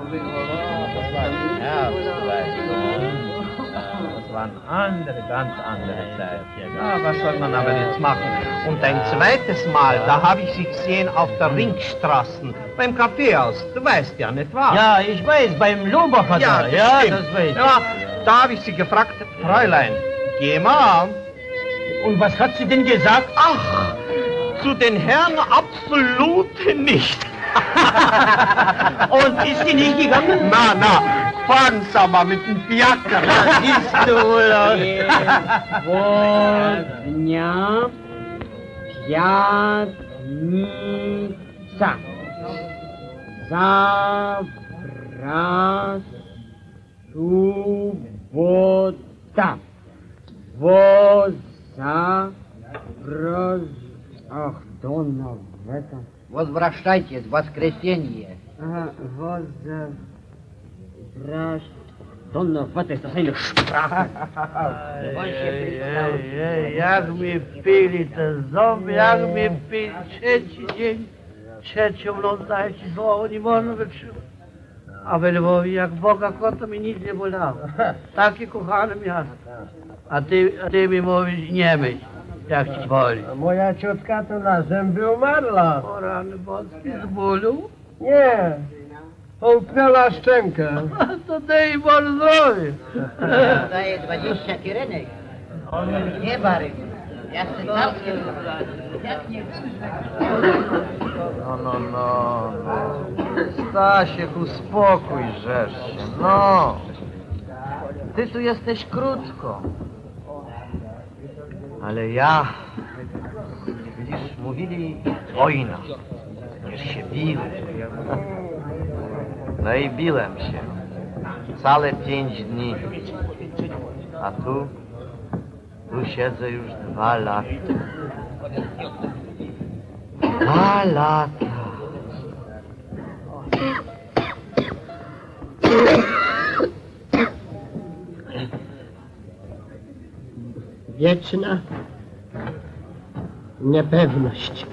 Ja, das waren andere, ganz andere Zeiten. Ja, was soll man aber jetzt machen? Und ein zweites Mal, da habe ich Sie gesehen auf der Ringstraße, beim Kaffeehaus. Du weißt ja, nicht wahr? Ja, ich weiß, beim Lobacher ja, da. Ja, stimmt. das weiß ich. Ja, da habe ich Sie gefragt, Fräulein, geh mal. Und was hat sie denn gesagt? Ach, zu den Herren absolut nicht. Und ist sie nicht gegangen? Na, fahren Sie aber mit dem Fiaker. Das ist du wohl. Dnia Piatnica Zawra Subota Woza Ах, Донна, в этом... Возвращайтесь, воскресенье. Донна, в этой соседней шпрахе. Jak mi pili te zombie, jak mi pili trzeci dzień, trzecią noc dajcie zło, nie można wytrzymać. A we Lwowie jak Boga kota mi nic nie bolało. Takie kochane miasto. A ty mi mówisz nie myśl, jak ci boli. A moja ciotka to na zęby umarła. O rany boskie, z bólu? Nie, połknęła szczękę. To daj Boże zdrowie. Daje 20 kirenek. Nie, Barek. Ja chcę całkiem. Jak nie No. Stasiek, uspokój się. No. Ty tu jesteś krótko. Ale ja... Widzisz, mówili wojna. Będziesz się bił. No i biłem się. Całe 5 dni. A tu siedzę już 2 lata. 2 lata. Wieczna niepewność.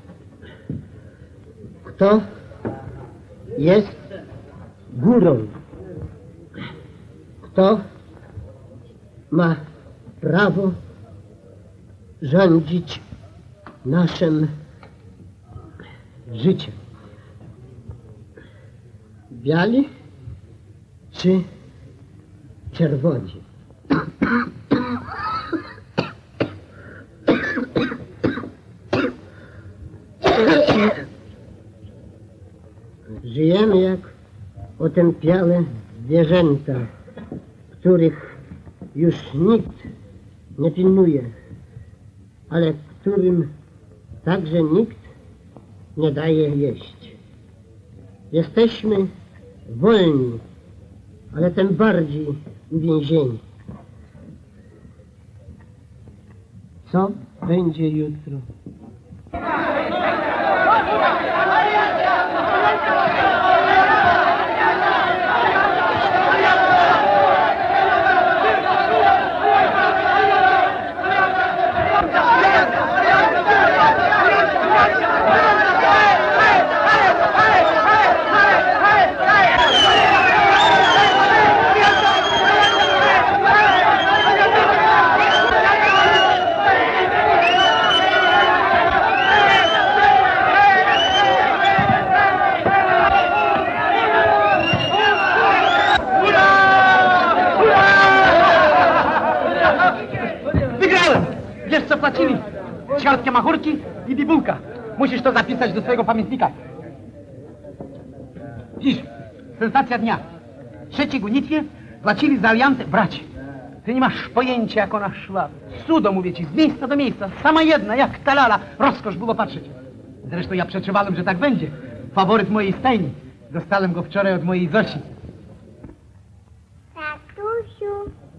Kto jest górą? Kto ma prawo rządzić naszym życiem? Biali czy czerwoni? Żyjemy jak otępiałe zwierzęta, których już nikt nie pilnuje, ale którym także nikt nie daje jeść. Jesteśmy wolni, ale tym bardziej uwięzieni. Co będzie jutro? Zapłacili. Ćwiartkę machurki i bibułka. Musisz to zapisać do swojego pamiętnika. Dziś, sensacja dnia. W trzeciej gonitwie płacili za aliantę bracie. Ty nie masz pojęcia, jak ona szła. Cudo, mówię ci, z miejsca do miejsca. Sama jedna, jak ta lala. Rozkosz było patrzeć. Zresztą ja przeczuwałem, że tak będzie. Faworyt mojej stajni. Dostałem go wczoraj od mojej Zosi. Tatusiu.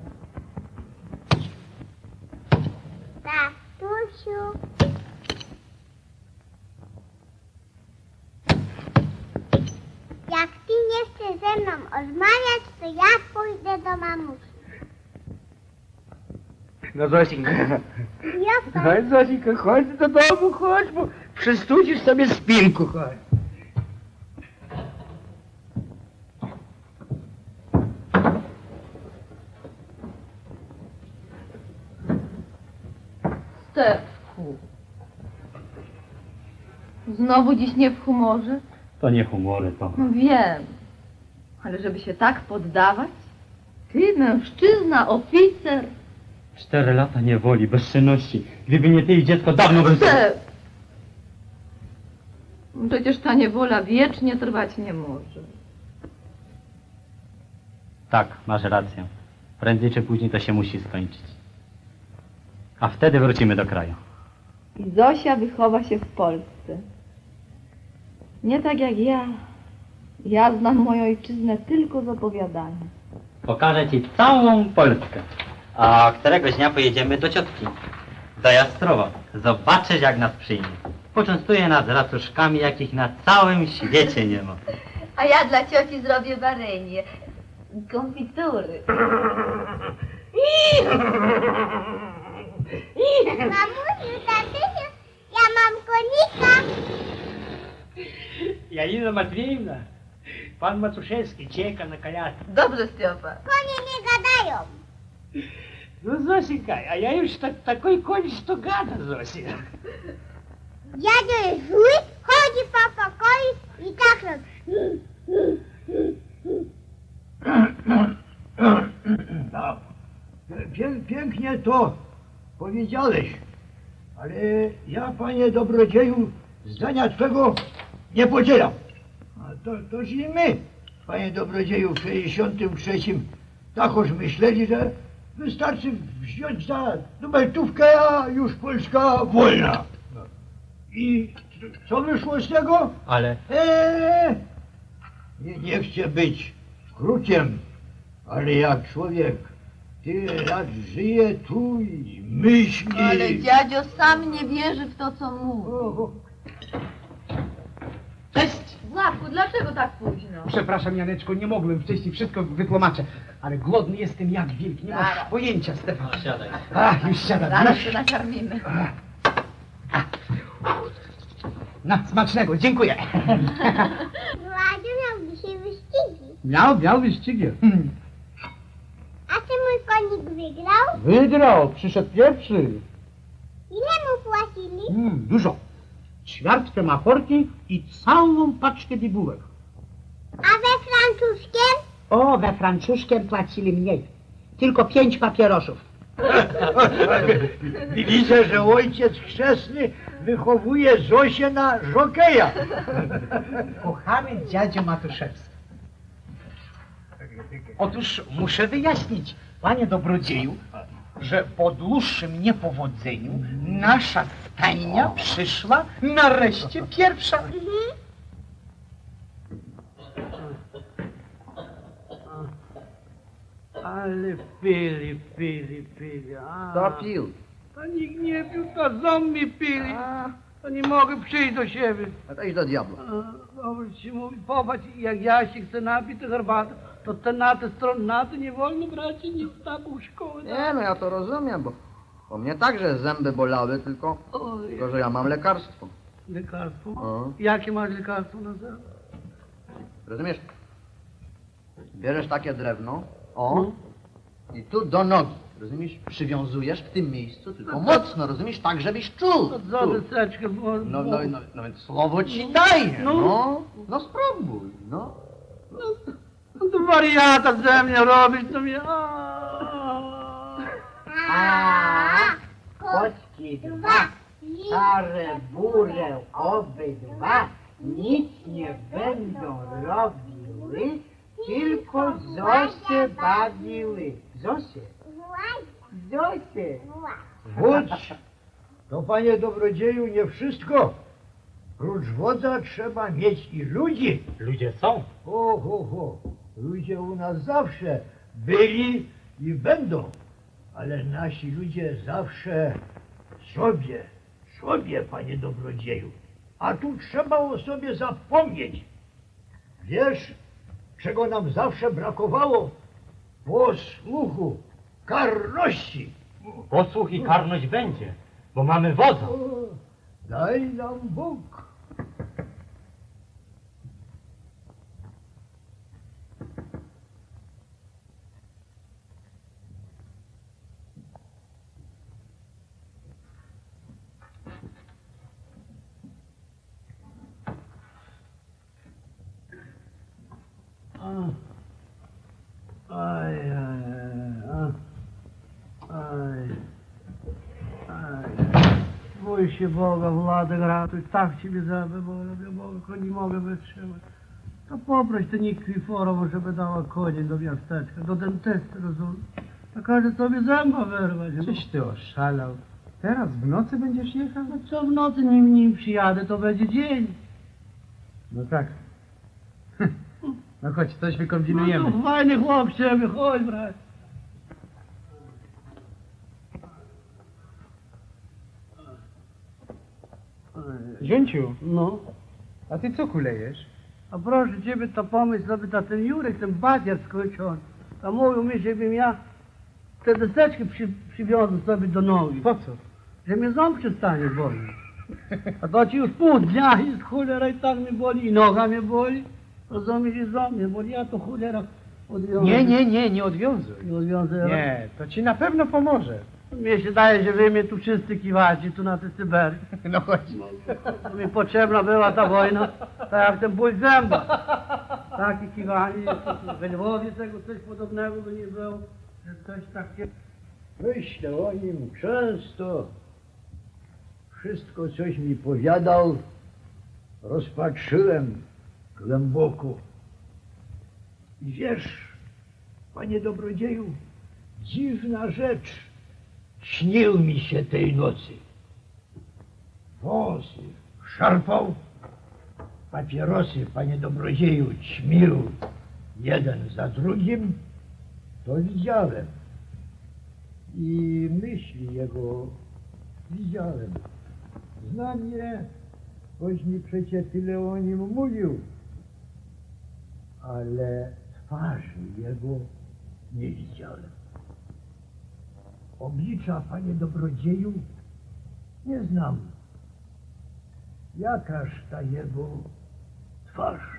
Tatusiu. Jak ty nie chcesz ze mną rozmawiać, to ja pójdę do mamusi. No Zosinka. Ja Chodź Zosinka, chodź do domu, chodź, bo przystudzisz sobie spinku, chodź. Stefku. Znowu dziś nie w humorze? To nie humory, to... No wiem, ale żeby się tak poddawać? Ty, mężczyzna, oficer. 4 lata niewoli, bezczynności. Gdyby nie ty i dziecko, dawno bym... Stef! Przecież ta niewola wiecznie trwać nie może. Tak, masz rację. Prędzej czy później to się musi skończyć. A wtedy wrócimy do kraju. I Zosia wychowa się w Polsce. Nie tak jak ja. Ja znam moją ojczyznę tylko z opowiadania. Pokażę ci całą Polskę. A któregoś dnia pojedziemy do ciotki. Do Jastrowa. Zobaczysz, jak nas przyjmie. Poczęstuje nas racuszkami, jakich na całym świecie nie ma. A ja dla cioci zrobię warenie. Konfitury. Mamusiu, tatysiu, ja mam konika. Janina Matwiejewna, pan Macuszewski czeka na koляску. Dobrze, Stiopa. Konie nie gadają. No Зосенька, a ja już такой конь, что gada, Zosia. Dziadzio jest zły, chodzi po pokoju i tak robi. Tak. Pięknie to powiedziałeś, ale ja, panie dobrodzieju, zdania twego nie podzielam. A toż i my, panie dobrodzieju, w 63 takoż myśleli, że wystarczy wziąć za dubeltówkę, a już Polska wolna. I co wyszło z tego? Ale... Nie chcę być krukiem, ale jak człowiek tyle lat żyje tu i myśli... Ale dziadzio sam nie wierzy w to, co mówi. Cześć! Sławku, dlaczego tak późno? Przepraszam, Janeczko, nie mogłem wcześniej, wszystko wytłumaczę. Ale głodny jestem jak wilk, nie masz Zaraz. pojęcia, Stefan. Siadaj. A, już siadam. Zaraz się nakarmimy. No, smacznego, dziękuję. Władziu miał dzisiaj wyścigi. Miał wyścigi. A czy mój konik wygrał? Wygrał, przyszedł pierwszy. Ile mu płacili? Dużo. Ćwiartkę makorki i całą paczkę bibułek. A we francuskiem? O, we francuszkiem płacili mniej. Tylko 5 papierosów. Widzę, że ojciec chrzestny wychowuje Zosię na żokeja. Kochany dziadzio Matuszewski. Otóż muszę wyjaśnić, panie dobrodzieju, że po dłuższym niepowodzeniu nasza stajnia przyszła nareszcie pierwsza. Ale pili. Kto pił? To nikt nie pił, to zombie pili. To nie mogę przyjść do siebie. A to idź do diabła. Dobrze ci mówi, popatrz, jak ja się chcę napić tę herbatę, to te na tę stronę, na to nie wolno brać i nic taką szkołę. Nie, no ja to rozumiem, bo mnie także zęby bolały, tylko że ja mam lekarstwo. Lekarstwo? O. Jakie masz lekarstwo na zęby? Rozumiesz? Bierzesz takie drewno, i tu do nogi, rozumiesz? Przywiązujesz w tym miejscu, tylko mocno, rozumiesz? Tak, żebyś czuł. To za Tu. deseczkę. No więc słowo ci daję, no spróbuj, no. No to wariata ze mnie robić, to mnie... Kotki dwa, szare burę obydwa, nic nie będą robiły, tylko Zosię bawiły. Zosię, Zosię. Wódz, to panie dobrodzieju nie wszystko. Prócz wodza trzeba mieć i ludzi. Ludzie są. Ludzie u nas zawsze byli i będą. Ale nasi ludzie zawsze sobie, panie dobrodzieju. A tu trzeba o sobie zapomnieć. Wiesz, czego nam zawsze brakowało? Posłuchu, karności. Posłuch i karność będzie, bo mamy wodza. Daj nam Bóg. Aj. Bój się Boga, Władek, ratuj, tak Ciebie zęby, bo nie mogę wytrzymać. To poproś tę Nikwiforową, żeby dała konie do miasteczka, do dentysty, rozumiesz? To każe sobie zęba wyrwać. Czyś ty oszalał. Teraz w nocy będziesz jechał? No co w nocy nim przyjadę, to będzie dzień. No tak. No chodź, coś wykombinujemy. No to fajny chłop z ciebie, chodź, brat. Zięciu, No. a ty co kulejesz? A proszę Ciebie, to pomyśl sobie na ten Jurek, ten bagier skończony. A mówił mi, żebym ja te deseczki przywiozł sobie do nogi. Po co? Że mnie ząb przestanie boli. A to ci już pół dnia jest cholera i tak mnie boli, i noga mnie boli. Rozumiesz, i ząb mnie boli, ja to cholera odwiążę. Nie odwiązuj. Nie odwiążę. Nie, to ci na pewno pomoże. Mnie się daje, że wy mnie tu wszyscy kiwacie, tu na tej Syberii. No chodź. To mi potrzebna była ta wojna, tak jak ten ból zęba. Takie kiwanie, we Lwowie tego coś podobnego by nie było, że coś takie... Myślę o nim często. Wszystko, coś mi powiadał, rozpatrzyłem głęboko. I wiesz, panie dobrodzieju, dziwna rzecz śnił mi się tej nocy. Wąsy szarpał, papierosy, panie dobrodzieju, ćmił jeden za drugim, to widziałem. I myśli jego widziałem. Znam je, choć mi przecie tyle o nim mówił, ale twarzy jego nie widziałem. Oblicza, panie dobrodzieju, nie znam. Jakaż ta jego twarz?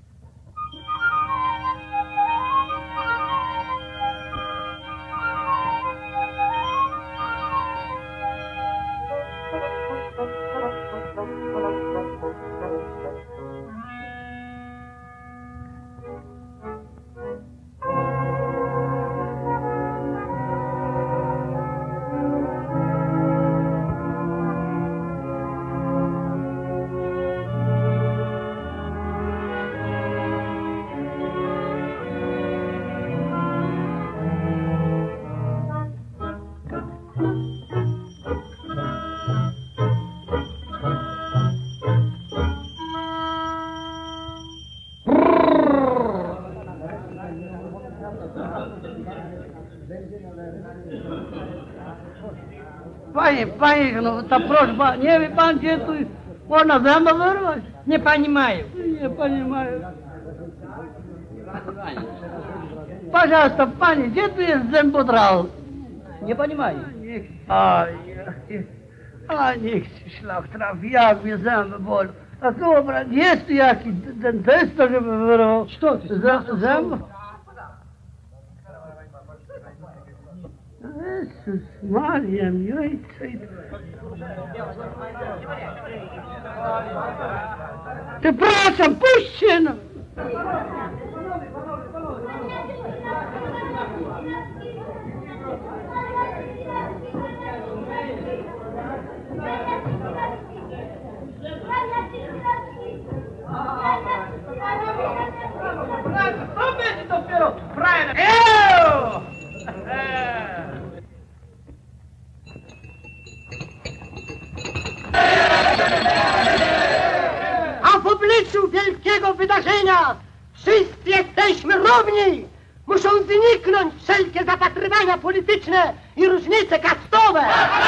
Panie, no ta prośba, nie wie pan, gdzie tu można zęba wyrwać? Nie pani mają. Nie, panie mają. Пожалуйста, panie, gdzie tu jest zębodral? Nie pani mają. A niech ci szlak trafi, jak mnie zęby bolą. A dobra, jest tu jakiś dentysta, żeby wyrwał zęba? Jezus Maria, Ojcze. Przepraszam, puśćcie no! To będzie dopiero frajer! A w obliczu wielkiego wydarzenia wszyscy jesteśmy równi. Muszą zniknąć wszelkie zapatrywania polityczne i różnice kastowe.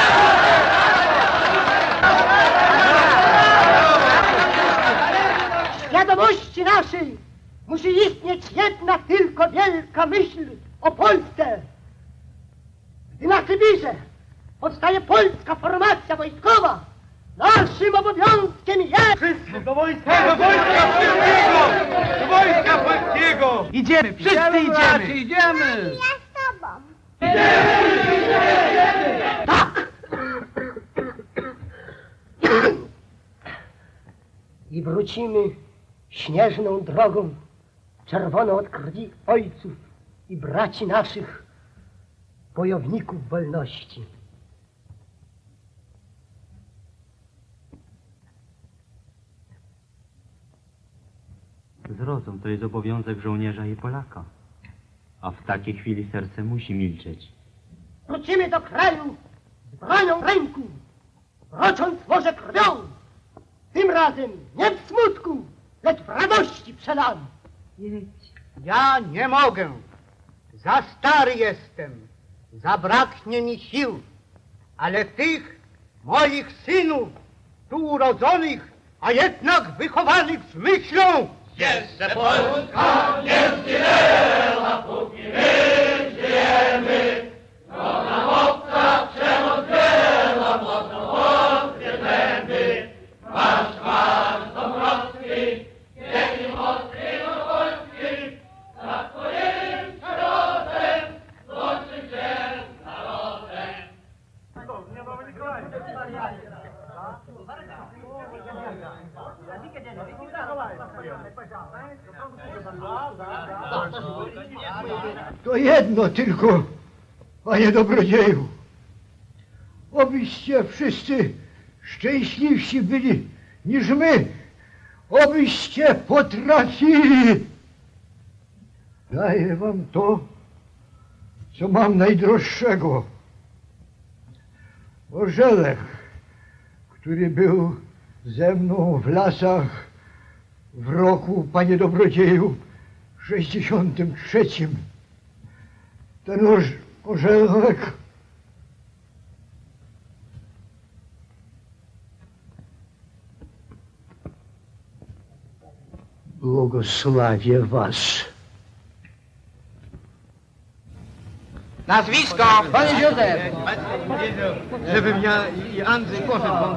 W świadomości naszej musi istnieć jedna tylko wielka myśl o Polsce. Gdy na Sybirze powstaje polska formacja wojskowa, naszym obowiązkiem jest... Do wojska! Do wojska polskiego! Do wojska polskiego! Idziemy, wszyscy idziemy! Idziemy! Ja z tobą. Tak! I wrócimy śnieżną drogą czerwone od krwi ojców i braci naszych, bojowników wolności. Zrozum, to jest obowiązek żołnierza i Polaka. A w takiej chwili serce musi milczeć. Wrócimy do kraju z bronią w ręku, rocząc morze krwią. Tym razem nie w smutku, lecz w radości przelany. Ja nie mogę. Za stary jestem. Zabraknie mi sił. Ale tych moich synów, tu urodzonych, a jednak wychowanych z myślą, jeszcze Polska nie zginęła, póki my żyjemy. To nam obca przemoc wiela, mocno odwiedzemy. Marsz, marsz Dąbrowski, biegnie mocny do Polski, za swoim szerotem złączy się z narodem. To jedno tylko, panie dobrodzieju. Obyście wszyscy szczęśliwsi byli niż my. Obyście potrafili. Daję wam to, co mam najdroższego. Orzełek, który był ze mną w lasach w roku, panie dobrodzieju, 63. Ten orzełek błogosławię was. Nazwisko! Panie Józef! Żebym ja i Andrzej poszedł wam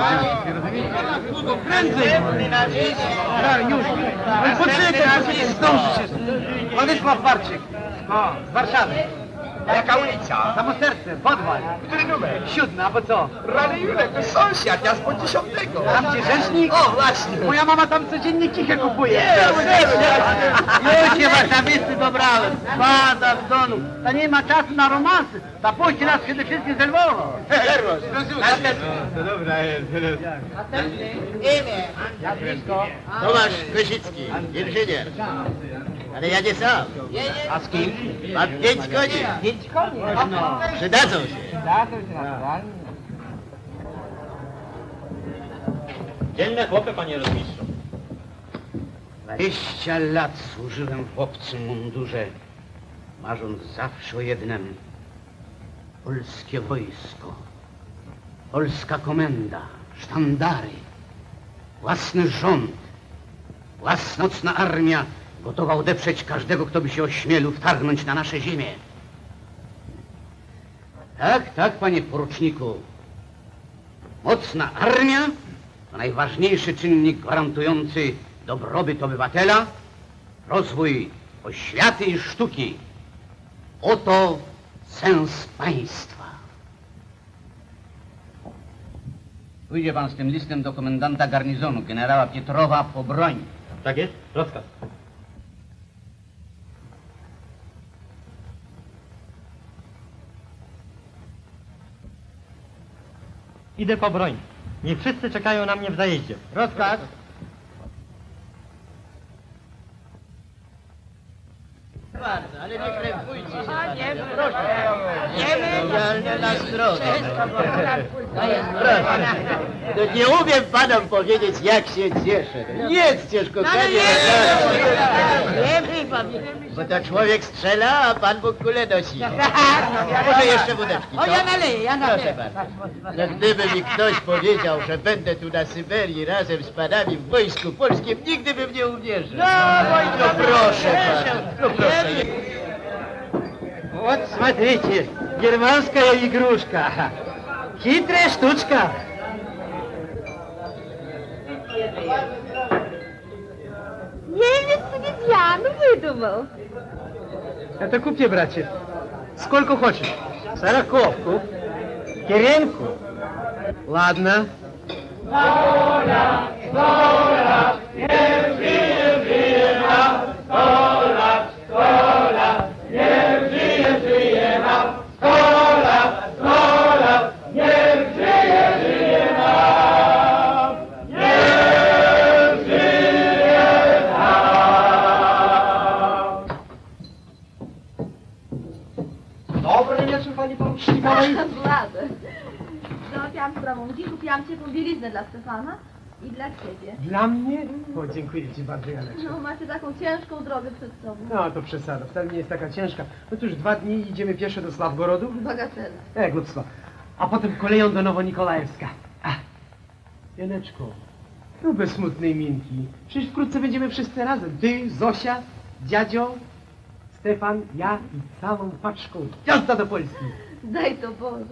prędzej! Już! Poczekaj, zdążysz jeszcze! Władysław Warczyk! Z Warszawy! Jaka ulica? Samo serce, podwal! Który numer? 7, a po co? Rany Julek, to sąsiad, ja spod 10. Tam gdzie rzecznik? O, właśnie! Moja mama tam codziennie kichę kupuje! Już się waszawisty dobrałem, spada w donu. Ta nie ma czasu na romansy. Ta puści nas przede wszystkim z Lwowa. To dobra jest. Imię. Tomasz Krysicki, inżynier. Ale ja nie sam. A z kim? Mam 5 koni. 5 koni? No. Przydadzą się. Przydadzą się naturalnie. Dzielne chłopy, panie rotmistrzu. 20 lat służyłem w obcym mundurze, marząc zawsze o jednym. Polskie wojsko, polska komenda, sztandary, własny rząd, własna mocna armia gotowa odeprzeć każdego, kto by się ośmielił wtargnąć na nasze ziemię. Tak, tak, panie poruczniku. Mocna armia to najważniejszy czynnik gwarantujący dobrobyt obywatela, rozwój oświaty i sztuki. Oto sens państwa. Pójdzie pan z tym listem do komendanta garnizonu, generała Pietrowa, po broń. Tak jest? Rozkaz. Idę po broń. Nie wszyscy czekają na mnie w zajeździe. Rozkaz. Bardzo, ale nie krępujcie się. Nie, proszę. Specjalne nastroje. Proszę. No nie umiem panom powiedzieć, jak się cieszę. Jedzcież, kochanie. Bo to człowiek strzela, a pan Bóg kulę nosi. Może jeszcze wódeczki, O, ja naleję, ja naleję. Proszę bardzo. No gdyby mi ktoś powiedział, że będę tu na Syberii razem z panami w wojsku polskim, nigdy bym nie uwierzył. No proszę pana, no proszę. Вот смотрите, германская игрушка. Хитрая штучка. Немец обезьяну выдумал. Это купи, братья. Сколько хочешь? 40-ку. Киренку. Ладно. Wola, wola, nie żyje, żyje nas, proszę pani porucznikowej. Radę. Załatwiałam sprawą ludzi, kupiłam ciepłą bieliznę dla Stefana i dla ciebie. Dla mnie? O, dziękuję ci bardzo, Janeczko. No, macie taką ciężką drogę przed sobą. No, to przesada, wcale nie jest taka ciężka. No to już 2 dni idziemy pieszo do Sławgorodu. Bagatela. Jak głupstwo. A potem koleją do Nowonikolaewska. Janeczko, no bez smutnej minki. Przecież wkrótce będziemy wszyscy razem. Ty, Zosia, dziadzio, Stefan, ja i całą paczką. Jazda do Polski. Daj to Boże.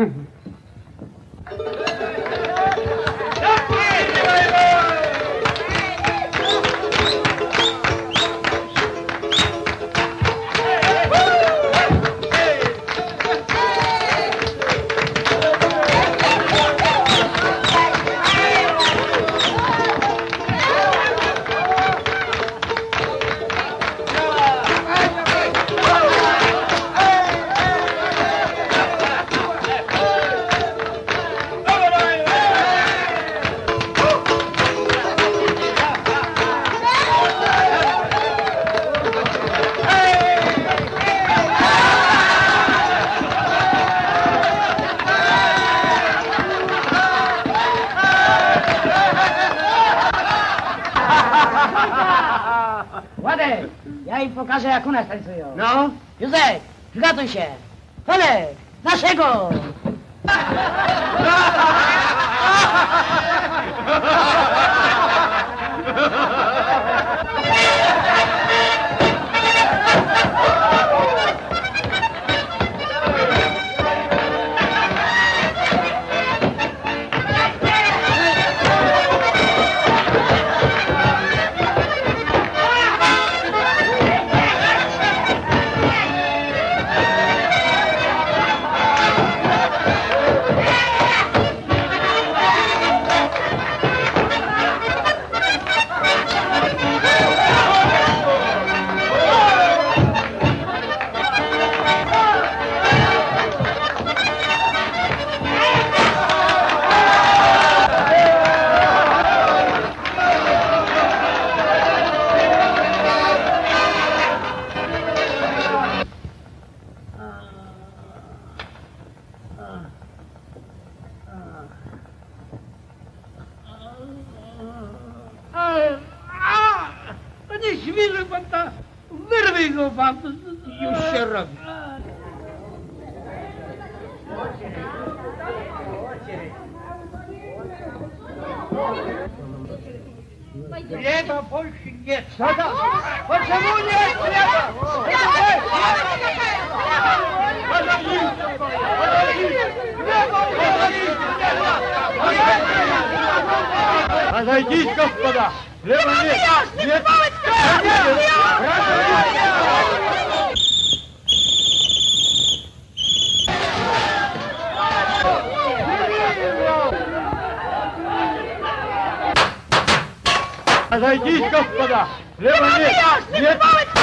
Władek, ja im pokażę, jak u nas tańcują. No? Józek, przygotuj się. Kolek, naszego! To nie świży pan ta, wyrwij go pan, już się robi. Nie ma Polski, nie. Co to? Poczemu nie? Разойтись, господа! Лево нет! Нет! Разойтись, господа! Лево нет! Нет!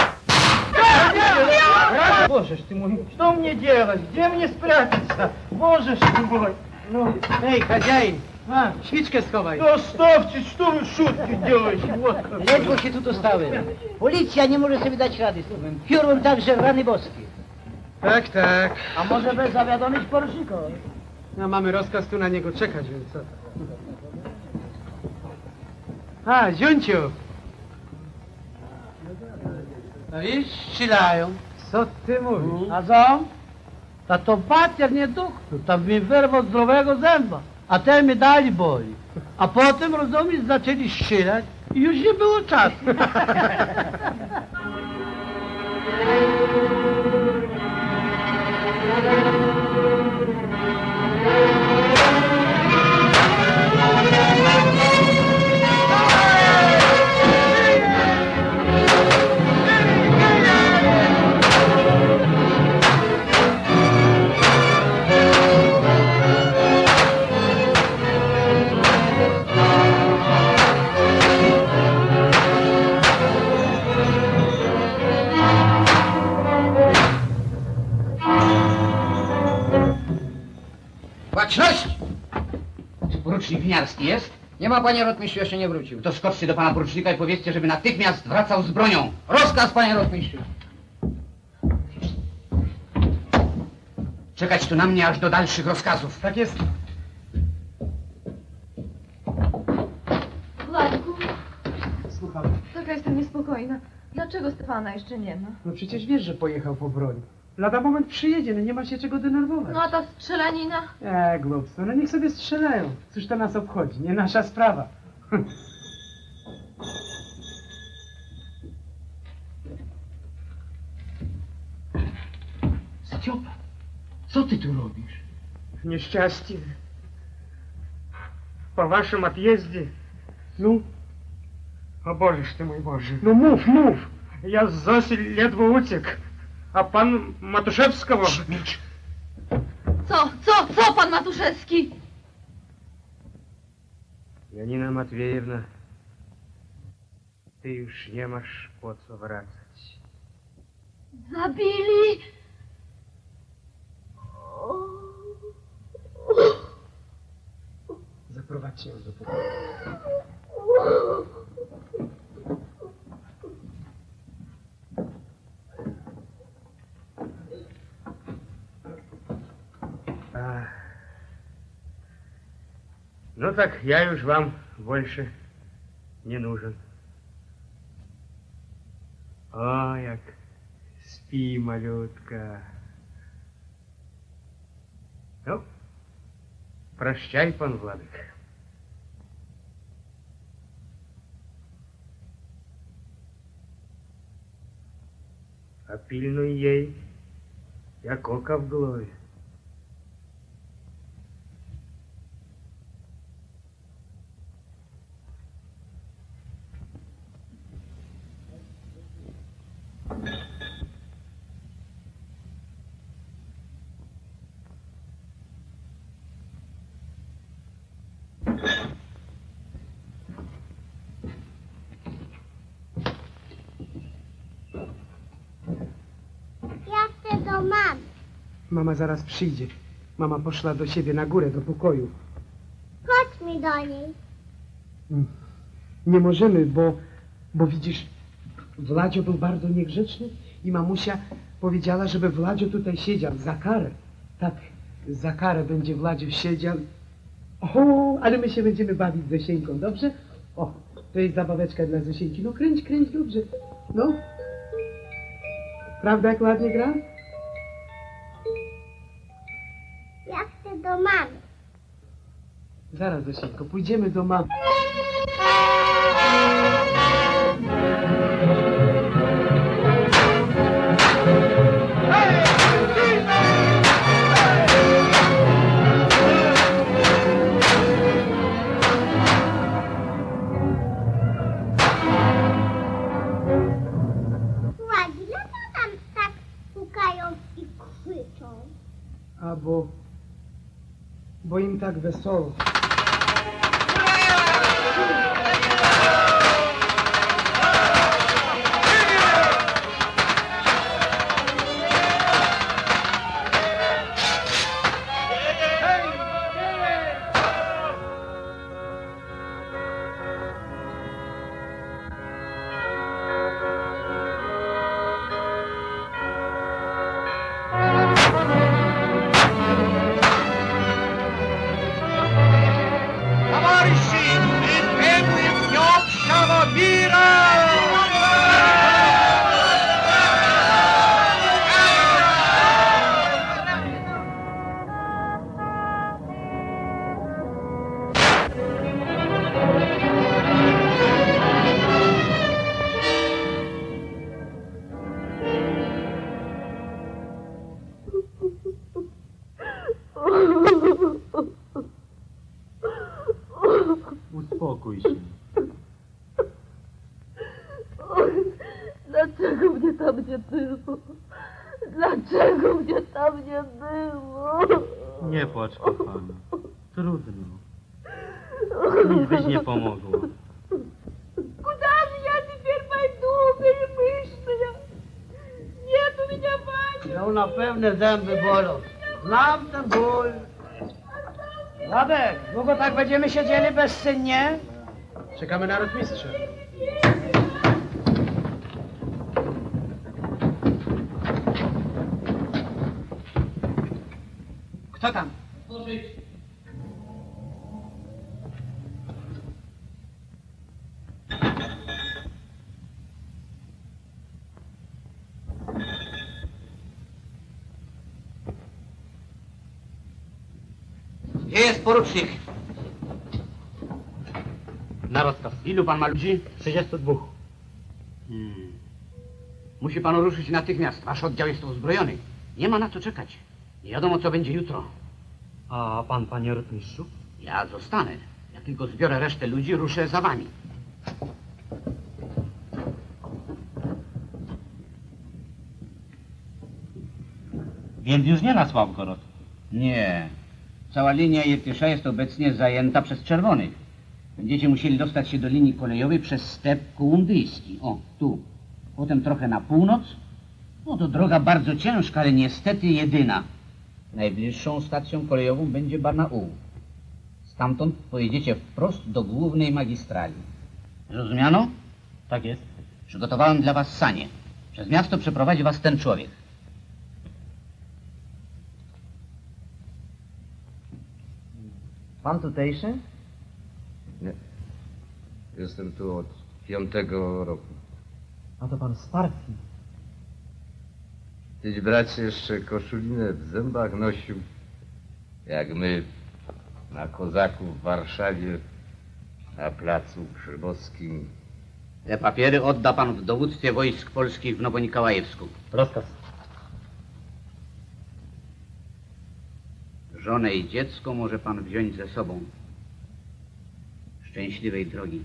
Боже ж ты мой, что мне делать? Где мне спрятаться? Боже ж ты мой. Ну, эй, хозяин, świeczkę schowaj. Zostawcie, co wy szutki делаете? Вот как. Ledwo się tu dostałem. Policja nie może sobie dać rady z tym. Piorun także rany boskie. Tak, tak. A może bez zawiadomić porucznikom? No mamy rozkaz tu na niego czekać, więc co? A, ziunciu! No widzisz, strzelają. Co ty mówisz? A co? Ta to pacier nie duchtu, tam mi wyrwał zdrowego zęba, a ten mi dali boli. A potem, rozumiesz, zaczęli strzelać i już nie było czasu. Baczność! Czy porucznik Winiarski jest? Nie ma, panie rotmistrzu, jeszcze nie wrócił. To skoczcie do pana porucznika i powiedzcie, żeby natychmiast wracał z bronią. Rozkaz, panie rotmistrzu. Czekać tu na mnie aż do dalszych rozkazów. Tak jest. Władku, Słucham. taka jestem niespokojna. Dlaczego Stefana jeszcze nie ma? No przecież wiesz, że pojechał po broń. Lada moment przyjedzie, no nie ma się czego denerwować. No a ta strzelanina? Głupstwo, no niech sobie strzelają. Cóż to nas obchodzi, nie nasza sprawa. Stiopa, co ty tu robisz? Nieszczęście. Po waszym odjeździe. No? O Bożeż ty mój Boże. No mów. Ja z Zosi ledwo uciekł. A pan Matuszewskiego... Milcz. Co pan Matuszewski? Janina Matwiejewna, ty już nie masz po co wracać. Zabili? Zaprowadźcie ją do pokoju. No tak, ja już wam больше nie нужен. O, jak śpi malutka. No, прощай, pan Władek. A pilnuj jej, jak oka w głowie. Ja chcę do mamy. Mama zaraz przyjdzie. Mama poszła do siebie na górę, do pokoju. Chodź mi do niej. Nie możemy, bo widzisz, Władzio był bardzo niegrzeczny i mamusia powiedziała, żeby Władzio tutaj siedział za karę. Tak, za karę będzie Władzio siedział. O, ale my się będziemy bawić z Zosieńką, dobrze? O, to jest zabaweczka dla Zosieńki. No kręć, dobrze. No. Prawda, jak ładnie gra? Ja chcę do mamy. Zaraz, Zosieńko, pójdziemy do mamy. Władzi, dlaczego tam tak pukają i krzyczą? A bo im tak wesoło. Uspokój się. Dlaczego mnie tam nie było? Dlaczego mnie tam nie było? Nie płacz, kochana. Trudno. Nic byś nie pomogło. Куда же я теперь пойду, перемышленно? Нет у меня Вани. No na pewne zęby bolą. Znam ten ból. Władek, długo tak będziemy siedzieli bezsynnie? Czekamy na rotmistrza. Kto tam? Gdzie jest porucznik? Na rozkaz. Ilu pan ma ludzi? 32. Musi pan ruszyć natychmiast. Wasz oddział jest uzbrojony. Nie ma na co czekać. Nie wiadomo, co będzie jutro. A pan, panie rotmistrzu? Ja zostanę. Jak tylko zbiorę resztę ludzi, ruszę za wami. Więc już nie na Sławgorod. Nie. Cała linia Irtysza jest obecnie zajęta przez czerwonych. Będziecie musieli dostać się do linii kolejowej przez step kołumbyjski. O, tu. Potem trochę na północ. No to droga bardzo ciężka, ale niestety jedyna. Najbliższą stacją kolejową będzie Barnaul. Stamtąd pojedziecie wprost do głównej magistrali. Zrozumiano? Tak jest. Przygotowałem dla was sanie. Przez miasto przeprowadzi was ten człowiek. Pan tutejszy? Nie. Jestem tu od 5 roku. A to pan z partii. Tyś bracie jeszcze koszulinę w zębach nosił, jak my na kozaków w Warszawie, na placu Przyboskim. Te papiery odda pan w dowództwie wojsk polskich w Nowonikołajewsku. Rozkaz. Żonę i dziecko może pan wziąć ze sobą. Szczęśliwej drogi.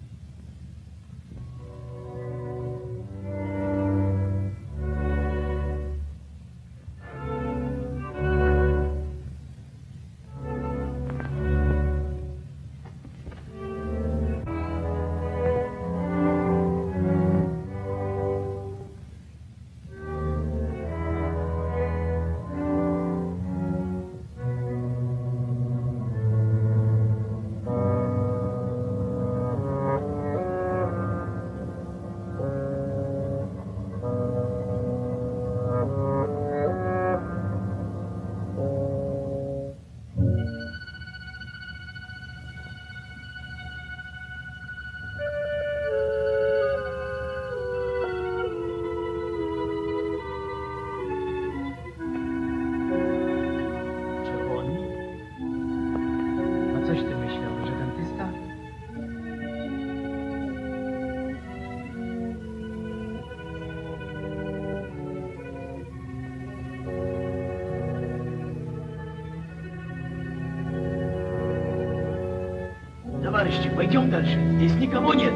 Товарищи, пойдем дальше. Здесь никого нет.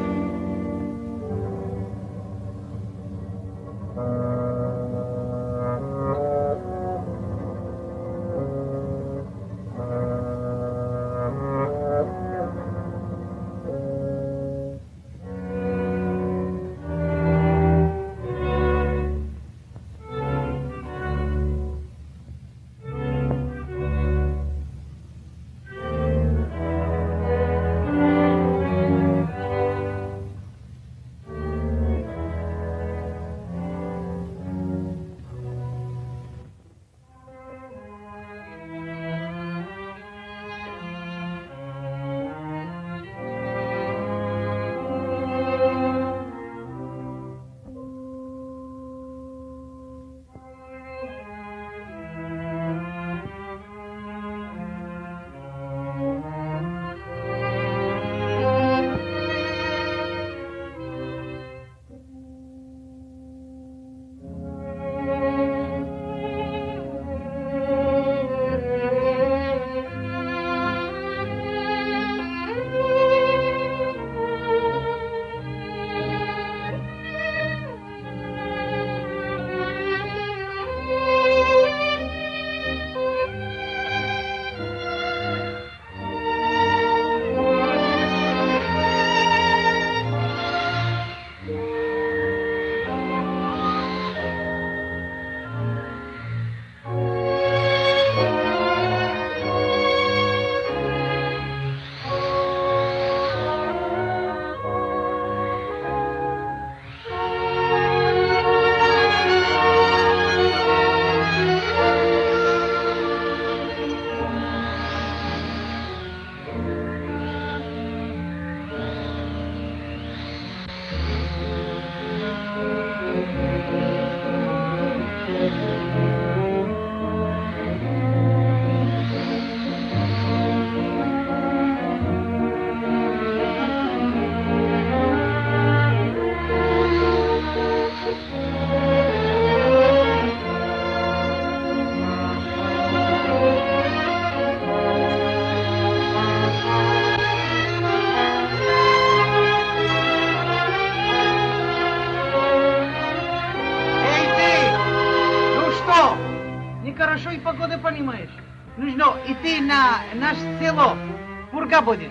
хорошо и погоду понимаешь. Нужно идти на наше село. Пурга будет.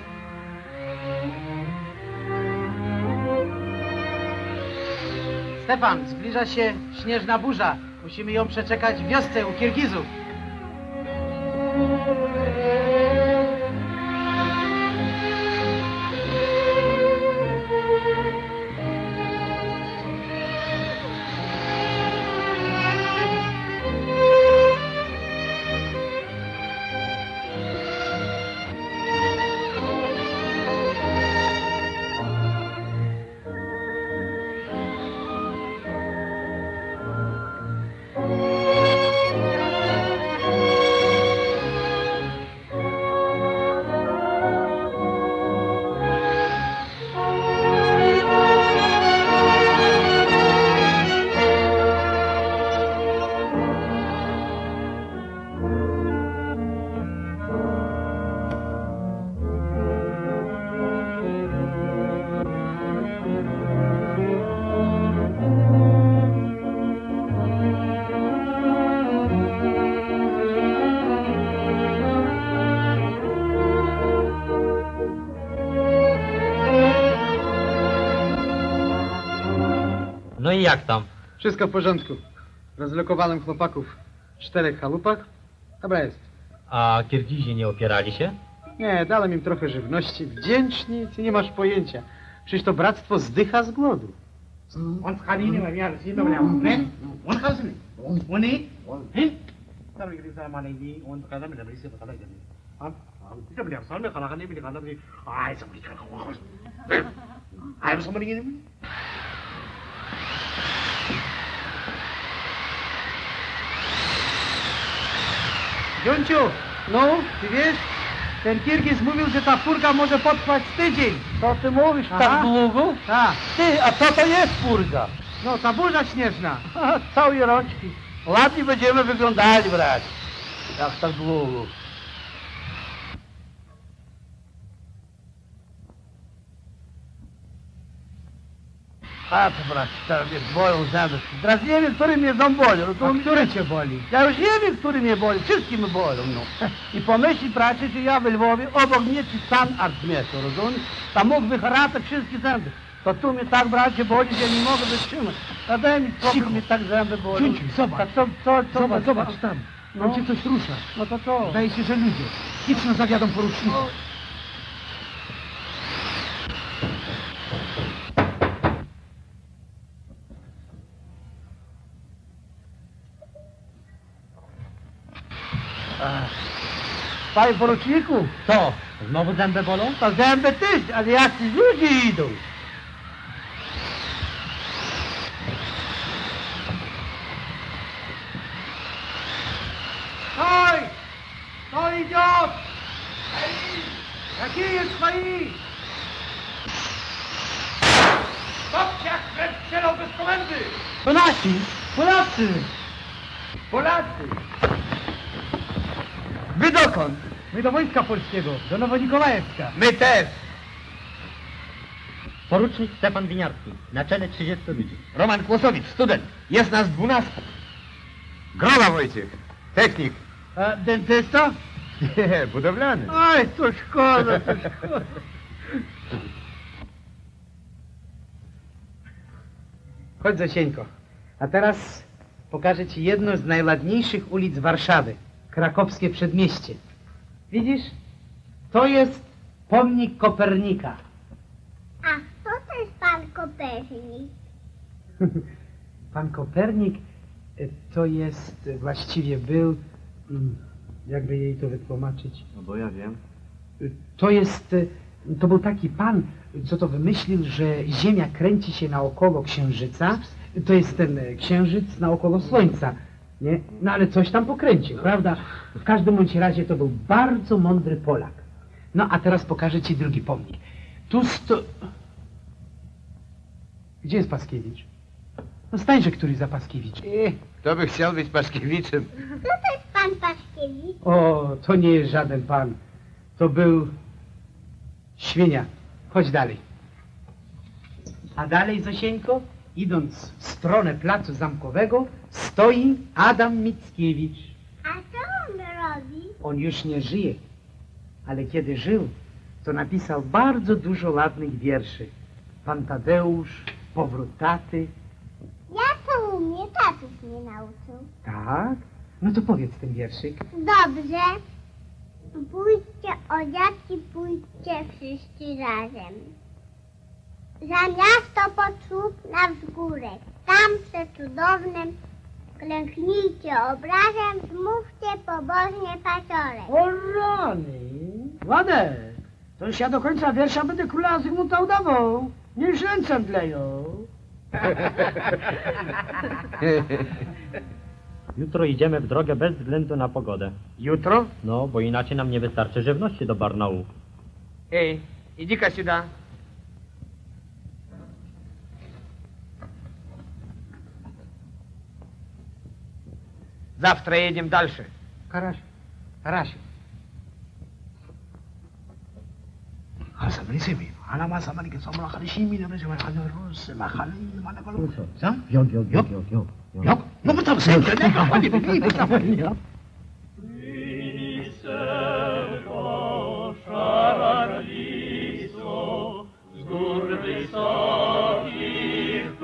Stefan, zbliża się śnieżna burza. Musimy ją przeczekać w wiosce u Kirgizów. No i jak tam? Wszystko w porządku. Rozlokowałem chłopaków w 4 chałupach. Dobra jest. A Kirgizi nie opierali się? Nie, dałem im trochę żywności. Wdzięczni, ty nie masz pojęcia. Przecież to bractwo zdycha z głodu. On Khalini ma miał zimno miał. On Khalini. On nie. Tapi kita sama lagi on kadang tidak bisa berkata jadi. Kita beliau soalnya kalau kan dia bilang kadang ni, ay sama dia kalau ay sama dia ni. Jonciu, no, ty wiesz, ten Kirgiz mówił, że ta furga może potrwać tydzień. Co ty mówisz, tak długo? Tak. Ty, a co to jest furga? No, ta burza śnieżna. Całej rączki. Ładnie będziemy wyglądali, brać. Jak tak długo. A to brać, teraz mnie bolą zęby. Teraz nie wiem, który mnie ząb boli. A który cię boli? Ja już nie wiem, który mnie boli. Wszystkie mnie bolą, no. I pomyśli, bracie, że ja w Lwowie obok mnie ci stan arcmiesto, rozumiesz? Tam mógł wycharatać wszystkie zęby. To tu mnie tak, bracie, boli, że nie mogę wytrzymać. A daj mi spokój, mnie tak zęby boli. Ciuciu, zobacz. Zobacz tam. Tam cię coś rusza. No to co? Zdaje się, że ludzie. Idź na zawiadą porucznika. Panie poruczniku? Co? Znowu zęby bolą? To zęby też, ale jacyś ludzie idą. Stój! Stój, idiot! Jaki jest twoi? Stopcie, jak krew strzelał bez komendy! To nasi, Polacy. Polacy! Wy dokąd? My do Wojska Polskiego, do Nowonikolajewska. My też. Porucznik Stefan Winiarski, na czele 30 ludzi. Roman Kłosowicz, student. Jest nas 12. Grola Wojciech, technik. A dentysta? Nie, budowlany. Oj, to szkoda, to szkoda. Chodź, Zosieńko. A teraz pokażę ci jedno z najładniejszych ulic Warszawy. Krakowskie Przedmieście. Widzisz? To jest pomnik Kopernika. A kto to jest pan Kopernik? Pan Kopernik to jest, właściwie był, jakby jej to wytłumaczyć. No bo ja wiem. To był taki pan, co to wymyślił, że Ziemia kręci się naokoło Księżyca. To jest ten Księżyc naokoło Słońca. Nie? No ale coś tam pokręcił, prawda? W każdym bądź razie to był bardzo mądry Polak. No a teraz pokażę ci drugi pomnik. Gdzie jest Paskiewicz? No stańże któryś za Paskiewicz. Kto by chciał być Paszkiewiczem? Kto to jest pan Paszkiewicz? O, to nie jest żaden pan. To był świnia. Chodź dalej. A dalej, Zosieńko, idąc w stronę placu Zamkowego, stoi Adam Mickiewicz. On już nie żyje, ale kiedy żył, to napisał bardzo dużo ładnych wierszy. Pan Tadeusz, Powrót taty. Ja to umiem, tatuś mnie nauczył. Tak? No to powiedz ten wierszyk. Dobrze. Pójdźcie, o dziadki, pójdźcie wszyscy razem. Za miasto pod słup na wzgórek. Tam przed cudownym klęknijcie obrazem, zmówcie pobożnie paciorek. O rany! Władek, to już ja do końca wiersza będę króla Zygmunta udawał. Niech ręce mdleją. Jutro idziemy w drogę bez względu na pogodę. Jutro? No, bo inaczej nam nie wystarczy żywności do Barnału. Ej, iди-ка сюда. Завтра едем дальше. Хорошо, хорошо. No bo tam sędzia, z gór wysokich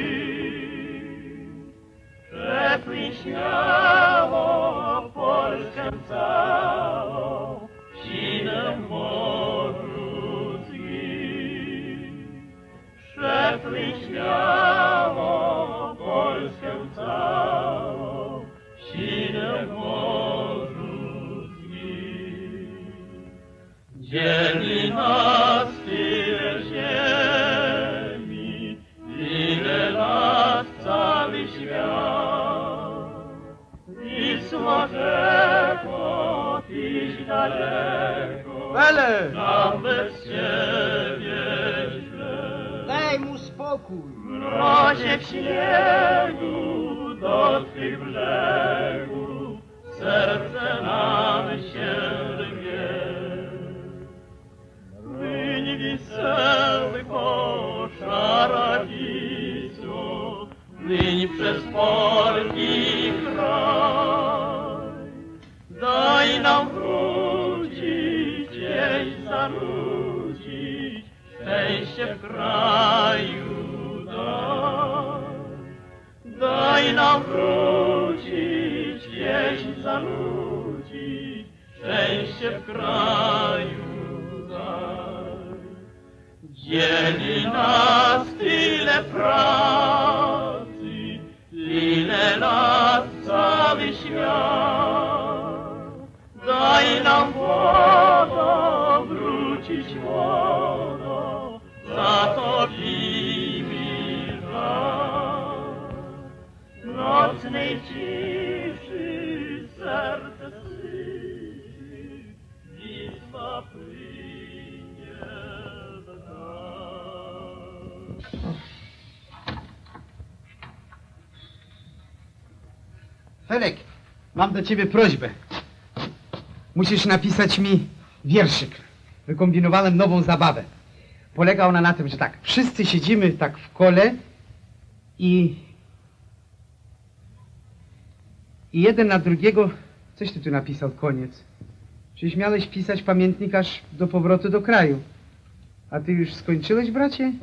przepłyń śmiało Polskę całą, w sinym morzu zgiń. Przepłyń śmiało Polskę całą, w sinym morzu zgiń. Dzieli nas tyle ziemi, ile lat cały świat. Wisła rzeko, tyś daleko, nam bez ciebie źle. Daj mu spokój. Mrozie w śniegu do twych brzegów, serce nam się rwie. Płyń wesoły po Szarawicu, płyń przez polski kraj. Daj nam wrócić, gdzieś zawrócić, szczęście w kraju daj. Daj nam wrócić, gdzieś zawrócić, szczęście w kraju daj. Dzieli nas tyle pracy, tyle lat cały świat. Daj nam wodą, wrócić wodą, zatopimy żal. Nocnej ciszy serce syczy, Wisła płynie w dal. Felek, mam do ciebie prośbę. Musisz napisać mi wierszyk. Wykombinowałem nową zabawę. Polega ona na tym, że tak, wszyscy siedzimy tak w kole i jeden na drugiego... Coś ty tu napisał, koniec. Przecież miałeś pisać pamiętnik aż do powrotu do kraju. A ty już skończyłeś, bracie?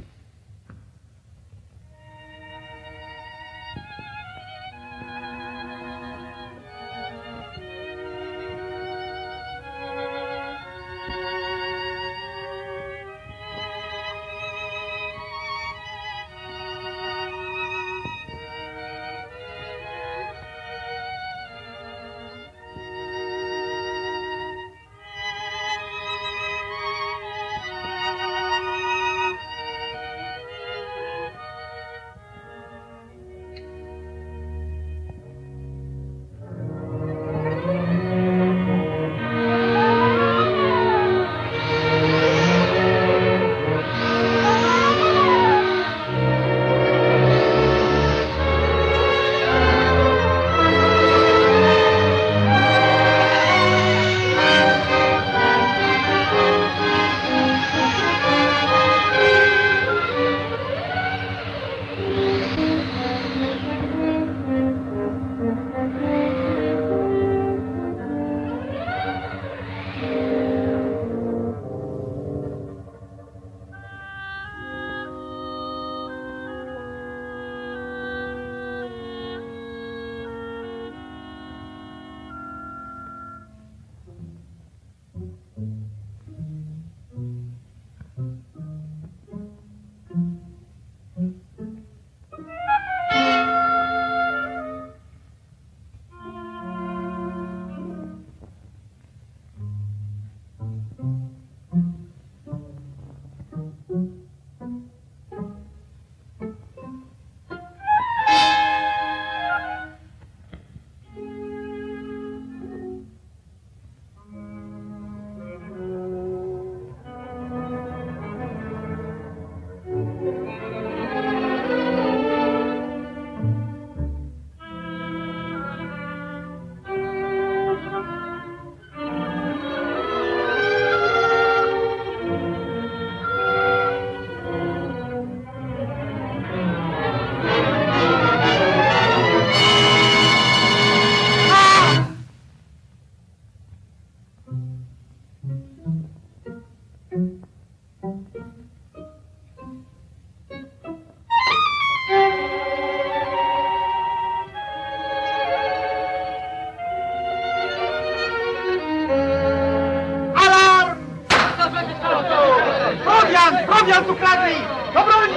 Złodziejów ukradli! Do broni!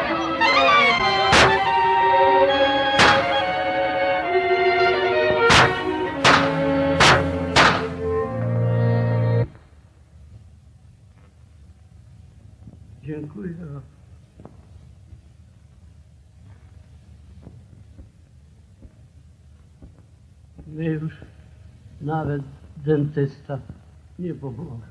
Dziękuję. Mnie już nawet dentysta nie pomoże.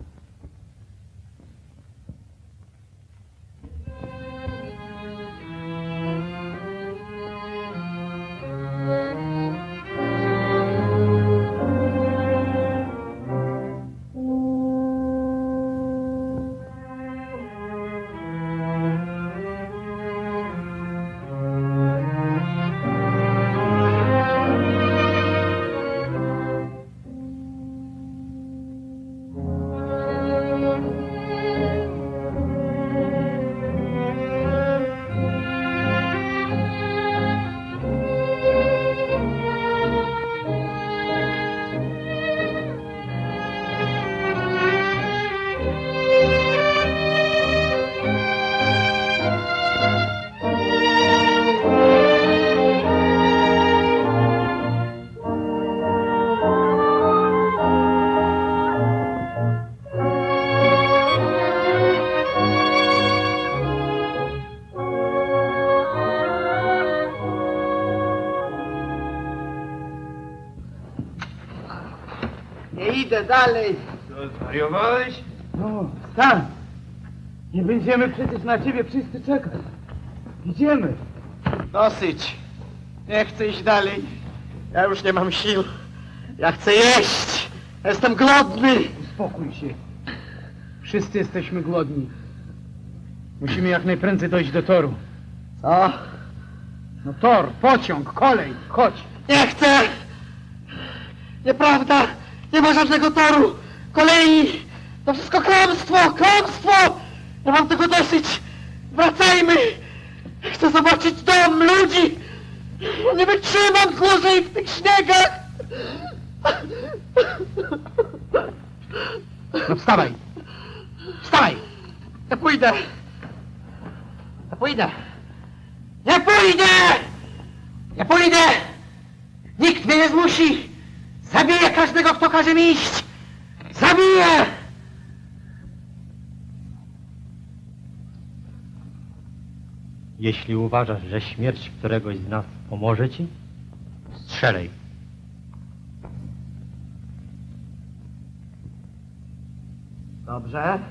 Idę dalej. Co, zwariowałeś? No, wstań. Nie będziemy przecież na ciebie wszyscy czekać. Idziemy. Dosyć. Nie chcę iść dalej. Ja już nie mam sił. Ja chcę jeść. Jestem głodny. Uspokój się. Wszyscy jesteśmy głodni. Musimy jak najprędzej dojść do toru. Co? No tor, pociąg, kolej, chodź. Nie chcę. Nieprawda. Nie ma żadnego toru, kolei. To wszystko kłamstwo, kłamstwo. Ja mam tego dosyć. Wracajmy. Chcę zobaczyć dom, ludzi. Nie wytrzymam dłużej w tych śniegach. No wstawaj. Wstawaj. Ja pójdę. Ja pójdę. Nie pójdę. Nie pójdę. Nikt mnie nie zmusi. Zabiję każdego, kto każe mi iść! Zabiję! Jeśli uważasz, że śmierć któregoś z nas pomoże ci, strzelaj. Dobrze.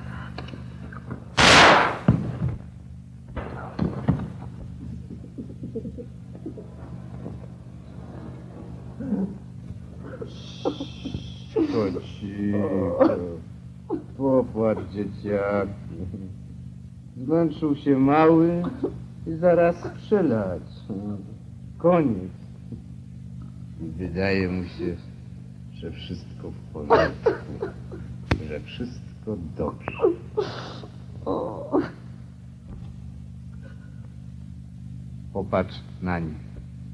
To cicho. Popłacz, dzieciaki. Zmęczył się mały i zaraz przelać. Koniec. Wydaje mu się, że wszystko w porządku. Że wszystko dobrze. Popatrz na nich.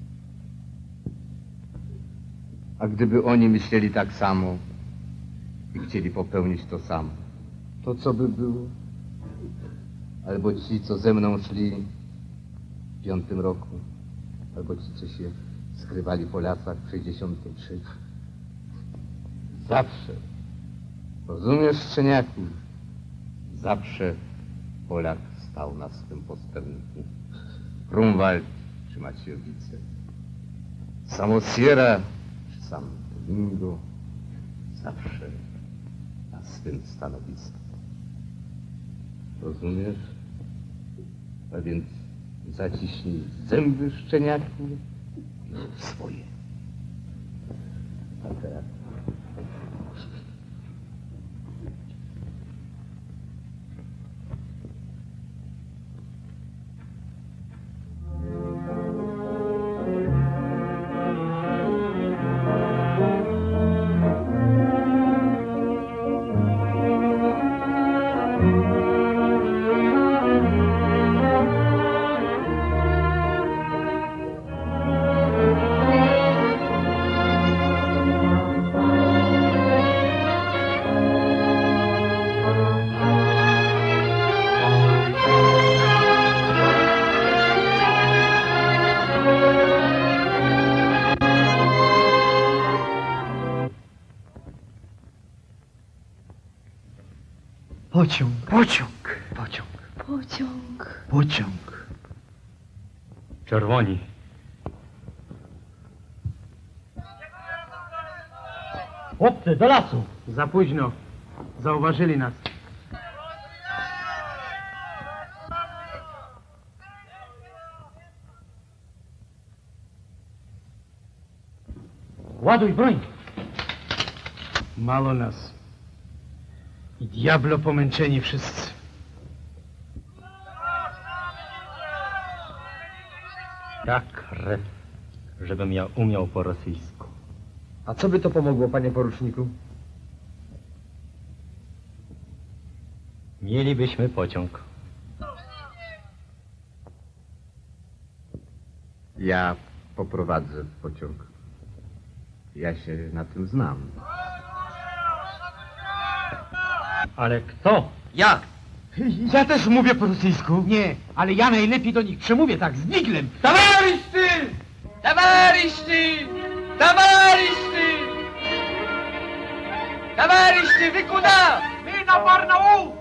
A gdyby oni myśleli tak samo i chcieli popełnić to samo, to co by było? Albo ci, co ze mną szli w 5 roku, albo ci, co się skrywali po lasach w 63. Zawsze, rozumiesz, szczeniaku, zawsze Polak stał na swym posterunku. Grunwald czy Maciejowice, Samosierra czy San Domingo, zawsze na swym stanowisku. Rozumiesz? A więc zaciśnij zęby, szczeniaku, i mów swoje. A teraz... Pociąg. Pociąg. Pociąg. Pociąg. Pociąg. Czerwoni. Chłopcy, do lasu. Za późno. Zauważyli nas. Ładuj broń. Mało nas. I diablo pomęczeni wszyscy. Tak krew, żebym ja umiał po rosyjsku. A co by to pomogło, panie poruczniku? Mielibyśmy pociąg. Ja poprowadzę pociąg. Ja się na tym znam. Ale kto? Ja. Ja też mówię po rosyjsku. Nie, ale ja najlepiej do nich przemówię tak z Niglem. Товарищи! Товарищи! Товарищи! Товарищи, вы куда? Мы на Барнаул!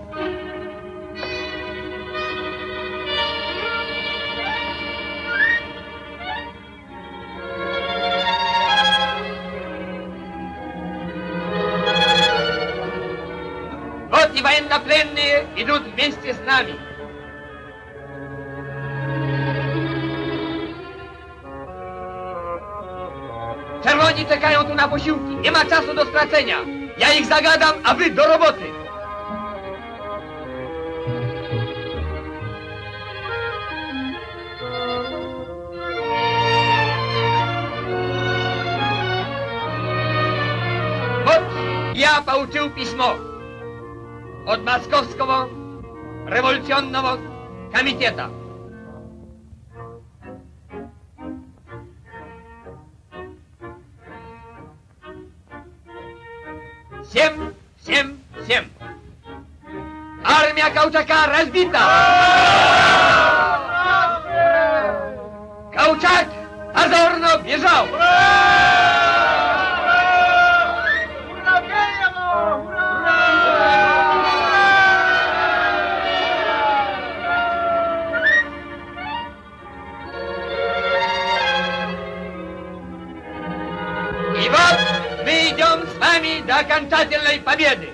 Вот и военнопленные идут вместе с нами. Czerwoni czekają tu na posiłki. Nie ma czasu do stracenia. Ja ich zagadam, a wy do roboty. Вот я получил письмо от Московского революционного комитета. Всем. Армия Колчака разбита! Колчак позорно бежал! И вот мы идем с вами до окончательной победы.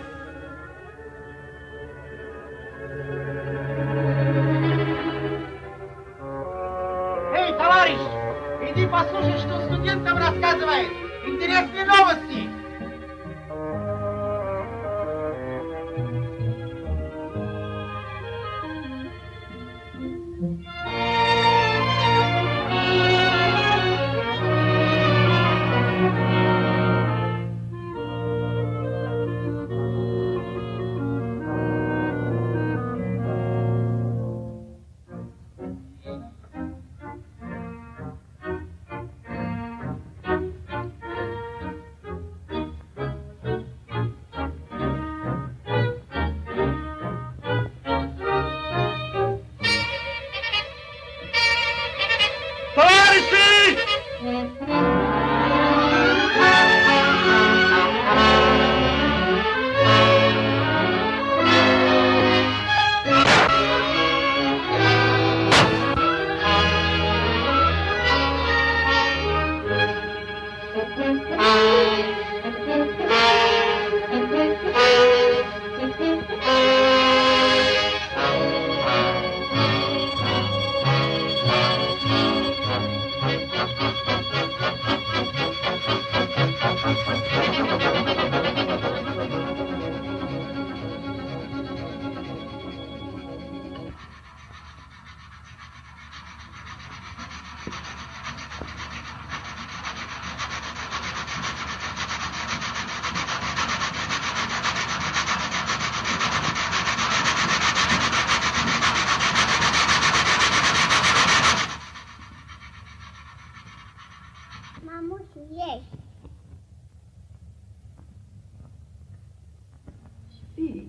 Эй, товарищ, иди послушай, что студентам рассказывает. Интересные новости. Mamusiu, jeść. Śpi.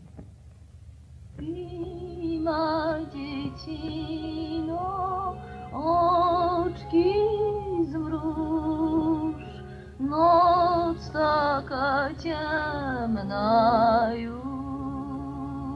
Śpi, ma dziecino, oczki zmruż. Noc taka ciemna już.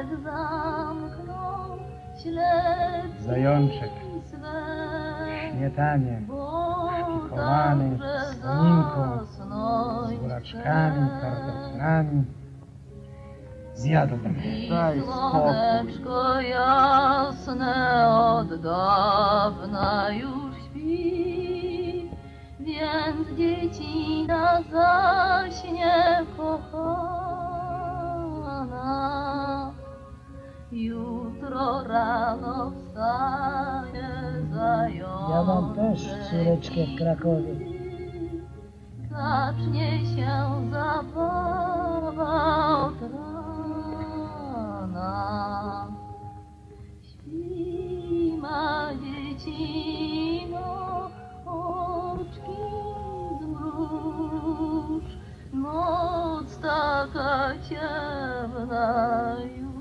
niech zamkną śledztwo Zajączek, śmietanie, chowany w słoninku, z buraczkami, kartoflami. Zjadłbym. Daj słoneczko jasne od dawna już śpi, więc dziecina zaśnie kochana. Jutro rano wstanie zajączek. Ja mam też córeczkę w Krakowie. Zacznie się zabawa od rana. Śpi ma dziecino, oczki zmruż, noc taka ciemna już.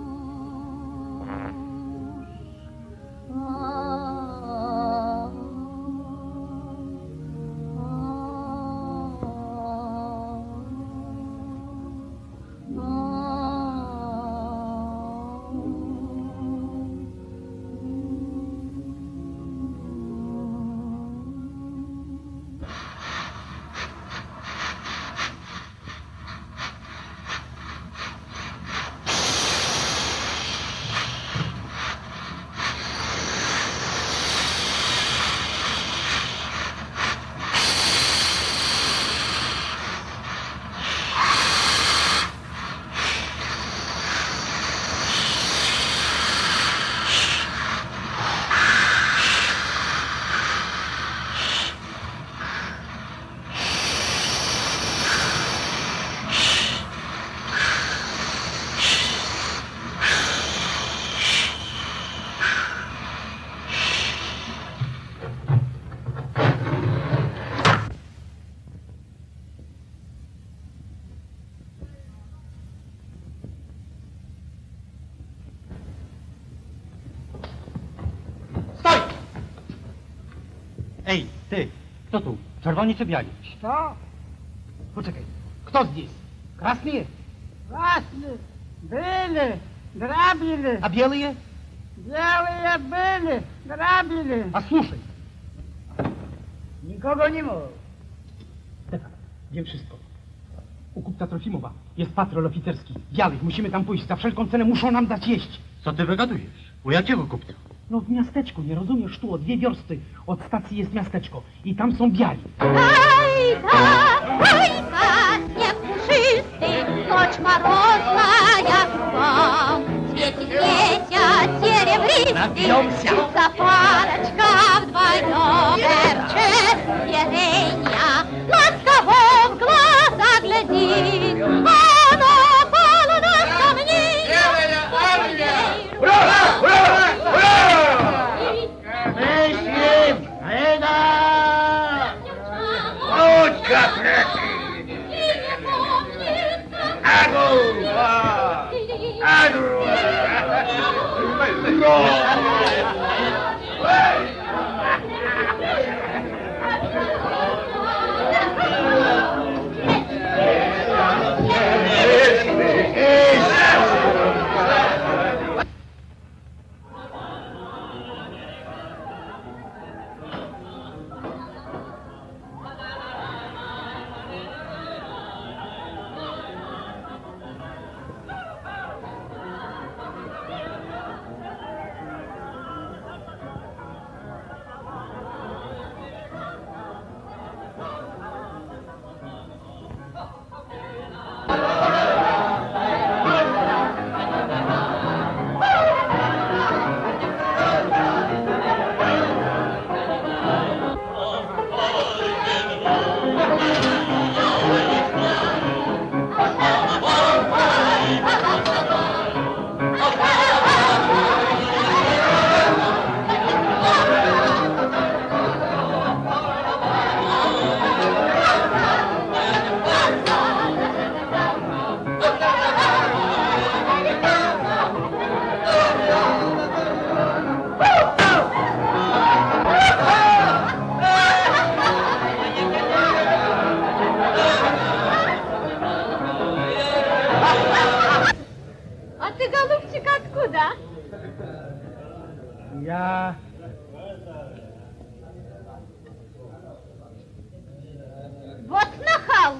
Ej, ty, kto tu? Czerwoni czy biali? Co? Poczekaj, kto z nich? Krasny? Красные были, грабили. A białe? Белые были, грабили. A słuszaj, Nikogo nie ma. Stefan, wiem wszystko. U kupca Trofimowa jest patrol oficerski. Białych, musimy tam pójść. Za wszelką cenę muszą nam dać jeść. Co ty wygadujesz? U jakiego kupca? No w miasteczku, nie rozumiesz? Tu o 2 wiosty od stacji jest miasteczko i tam są biali. Ajka, śnieg puszysty, noc mорозна, jak вам. Светит месяц серебристый, запарочка вдвоем верчит сиренья, ласково в глаза глядит, оно полно сомнений. Ура! Ура! Ура! Myślim! Eda! Chodźka, preci! Agu! Agu! Вот нахал!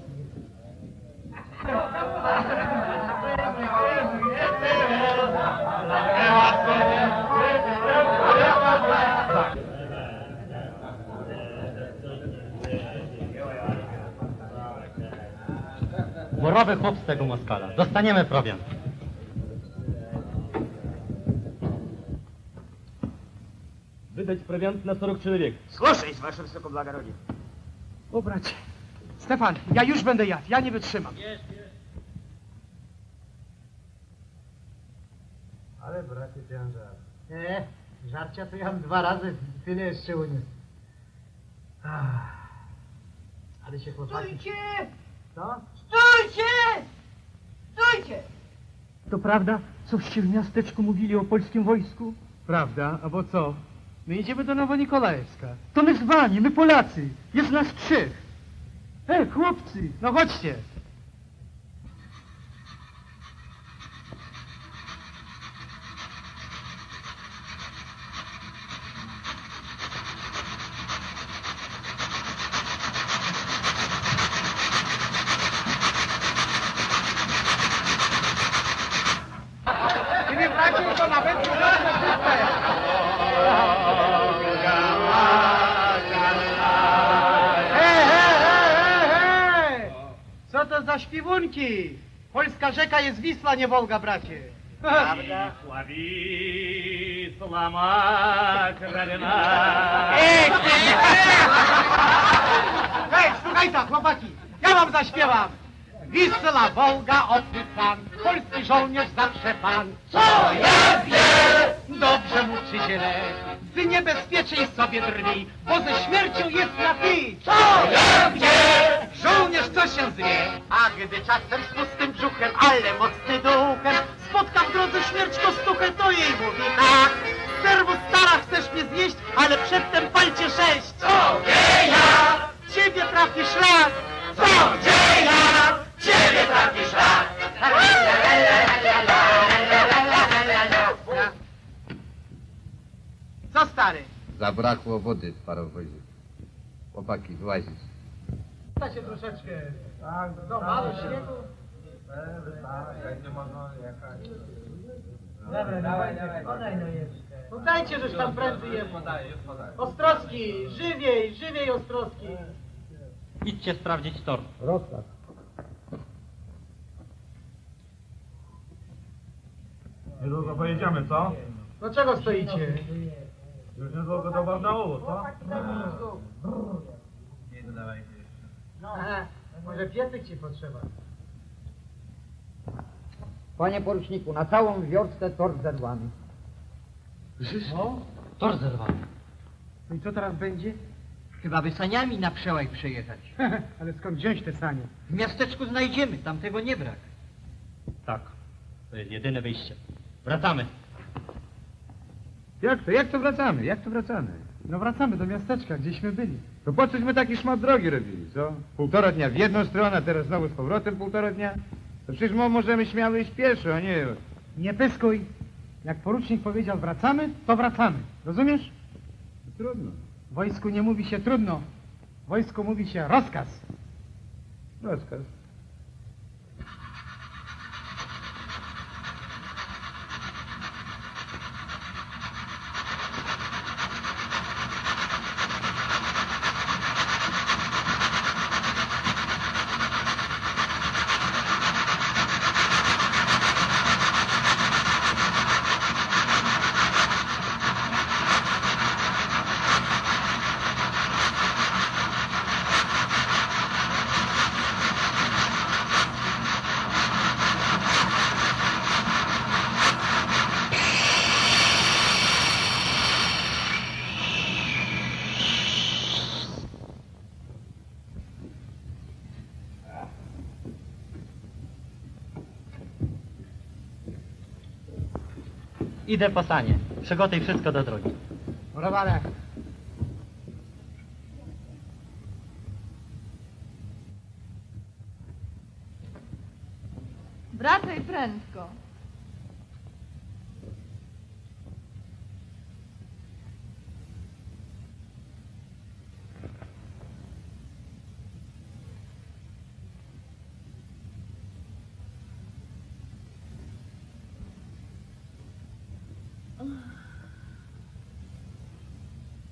Morowy chłop z tego Moskala. Dostaniemy prowiant. Wydać prowiant na 40 человек. Слушай, ваше высокоблагородие. O bracie. Stefan, ja już będę jadł, ja nie wytrzymam. Ale bracie, ty mam żart. Żarcia to ja mam 2 razy tyle jeszcze uniósł. Ale się chłopaki... Stójcie! Co? Stójcie! Stójcie! To prawda, coście w miasteczku mówili o polskim wojsku? Prawda, a bo co? My idziemy do Nowonikolajewska. To my zwani, my Polacy. Jest nas 3. Chłopcy, no chodźcie. Ty bracie, to nawet nie Co to za śpiewunki? Polska rzeka jest Wisła, nie Wolga, bracie. Правда? Wisła ma krewna. Hej, słuchaj tak, chłopaki, ja wam zaśpiewam. Wisła, Wolga, obcy pan, polski żołnierz zawsze pan. Co ja wiem? Dobrze mu czy źle, z niebezpiecznej sobie drwi, bo ze śmiercią jest na ty. Co ja wiem? Żołnierz co się zwie, a gdy czasem z pustym brzuchem, ale mocny duchem, spotka w drodze śmierć kostuchę, to jej mówi tak. Serwu stara, chcesz mnie zjeść, ale przedtem palcie 6. Co gdzie ja? Ciebie trafi szlak. Co gdzie ja? Ciebie trafi szlak. Co stary? Zabrakło wody w parowozie. Chłopaki, wyłazić. Da się troszeczkę. Tak, no mało śniegu. Dobra, dawaj, podaj no jeszcze. No dajcie, żeś tam prędzej jest. Ostrowski, żywiej Ostrowski. Idźcie sprawdzić tor. Rozkaz. Niedługo pojedziemy, co? No czego stoicie? Już niedługo do Barnaulu, co? Nie dodawajcie jeszcze. Aha, może piecyk ci potrzeba. Panie poruczniku, na całą wiosnę tor zerwany. No, tor zerwany. No i co teraz będzie? Chyba by saniami na przełaj przejechać. Ale skąd wziąć te sanie? W miasteczku znajdziemy, tam tego nie brak. Tak, to jest jedyne wyjście. Wracamy. Jak to wracamy? Jak to wracamy? No wracamy do miasteczka, gdzieśmy byli. To po cośmy taki szmat drogi robili, co? 1,5 dnia w jedną stronę, a teraz znowu z powrotem 1,5 dnia? To przecież możemy śmiało iść pieszo, a nie... Nie pyskuj. Jak porucznik powiedział wracamy, to wracamy. Rozumiesz? Trudno. W wojsku nie mówi się trudno. W wojsku mówi się rozkaz. Rozkaz. Idę po sanie. Przygotuj wszystko do drogi. Murowane. Wracaj prędko.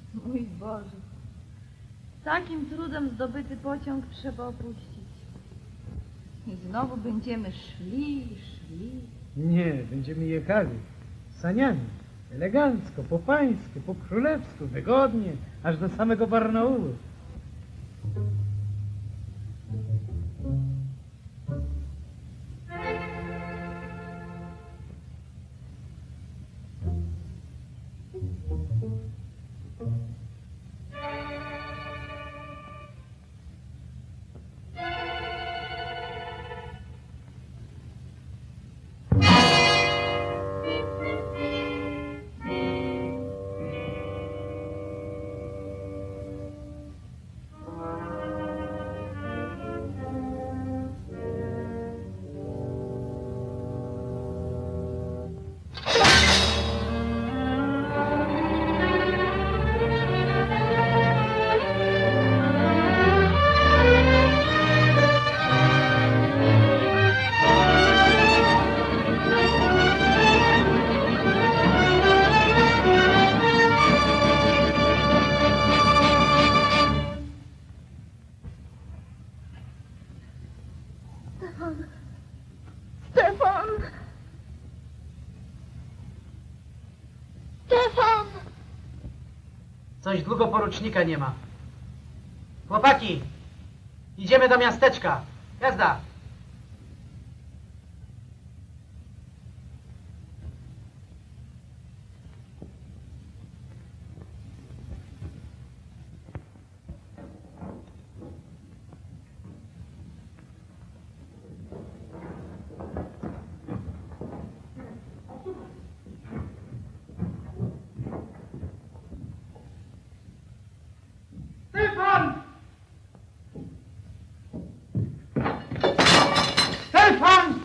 Mój Boże. Takim trudem zdobyty pociąg trzeba opuścić. I znowu będziemy szli. Nie, będziemy jechali saniami. Elegancko, po pańsku, po królewsku, wygodnie, aż do samego Barnaulu. Coś długo porucznika nie ma. Chłopaki, idziemy do miasteczka. Jazda! Stefan! Stefan!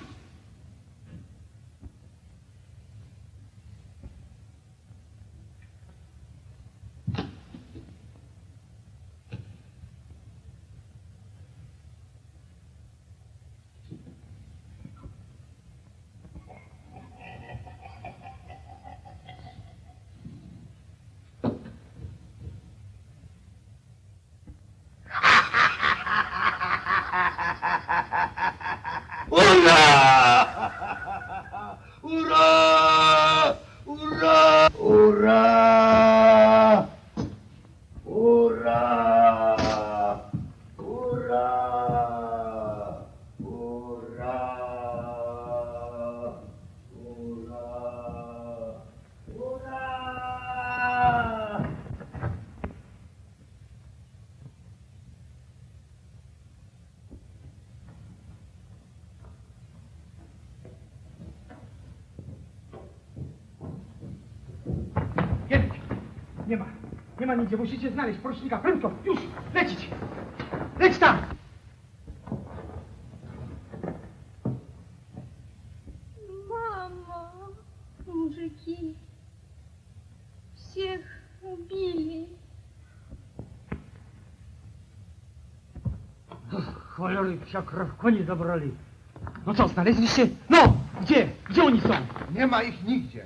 Ura! Ura! Ura! Ura! Ura! Ura! Ura! Nie ma nigdzie, musicie znaleźć porucznika, prędko, już, lecić! Leć tam! Mamo, мужики всех убили. Cholery, wsia krew, koni zabrali. No co, znaleźliście? No, gdzie? Gdzie oni są? Nie ma ich nigdzie.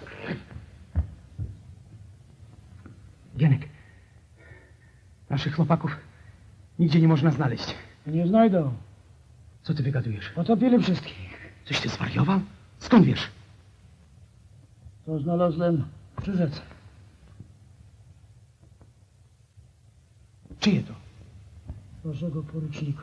Gienek, naszych chłopaków nigdzie nie można znaleźć. Nie znajdą. Co ty wygadujesz? Potopili wszystkich. Coś ty zwariował? Skąd wiesz? To znalazłem przy rzece. Czyje to? Waszego porucznika.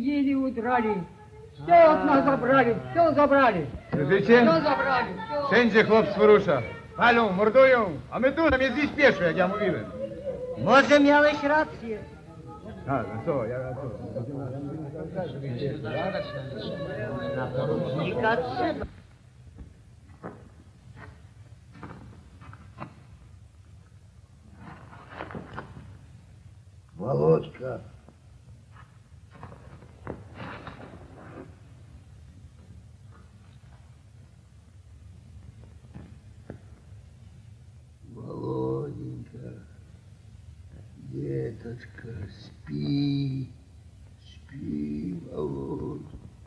видели, удрали. Все от нас забрали, все забрали. Słyszycie? Все забрали, все. Wszędzie chłopstwo rusza. Palą, mordują, a my tu, nam jest dziś pieszo, jak ja mówiłem. Może miałeś rację. A, no co, ja co? Na porucznika trzeba. Володька. Володенька, деточка, спи, спи, Володь.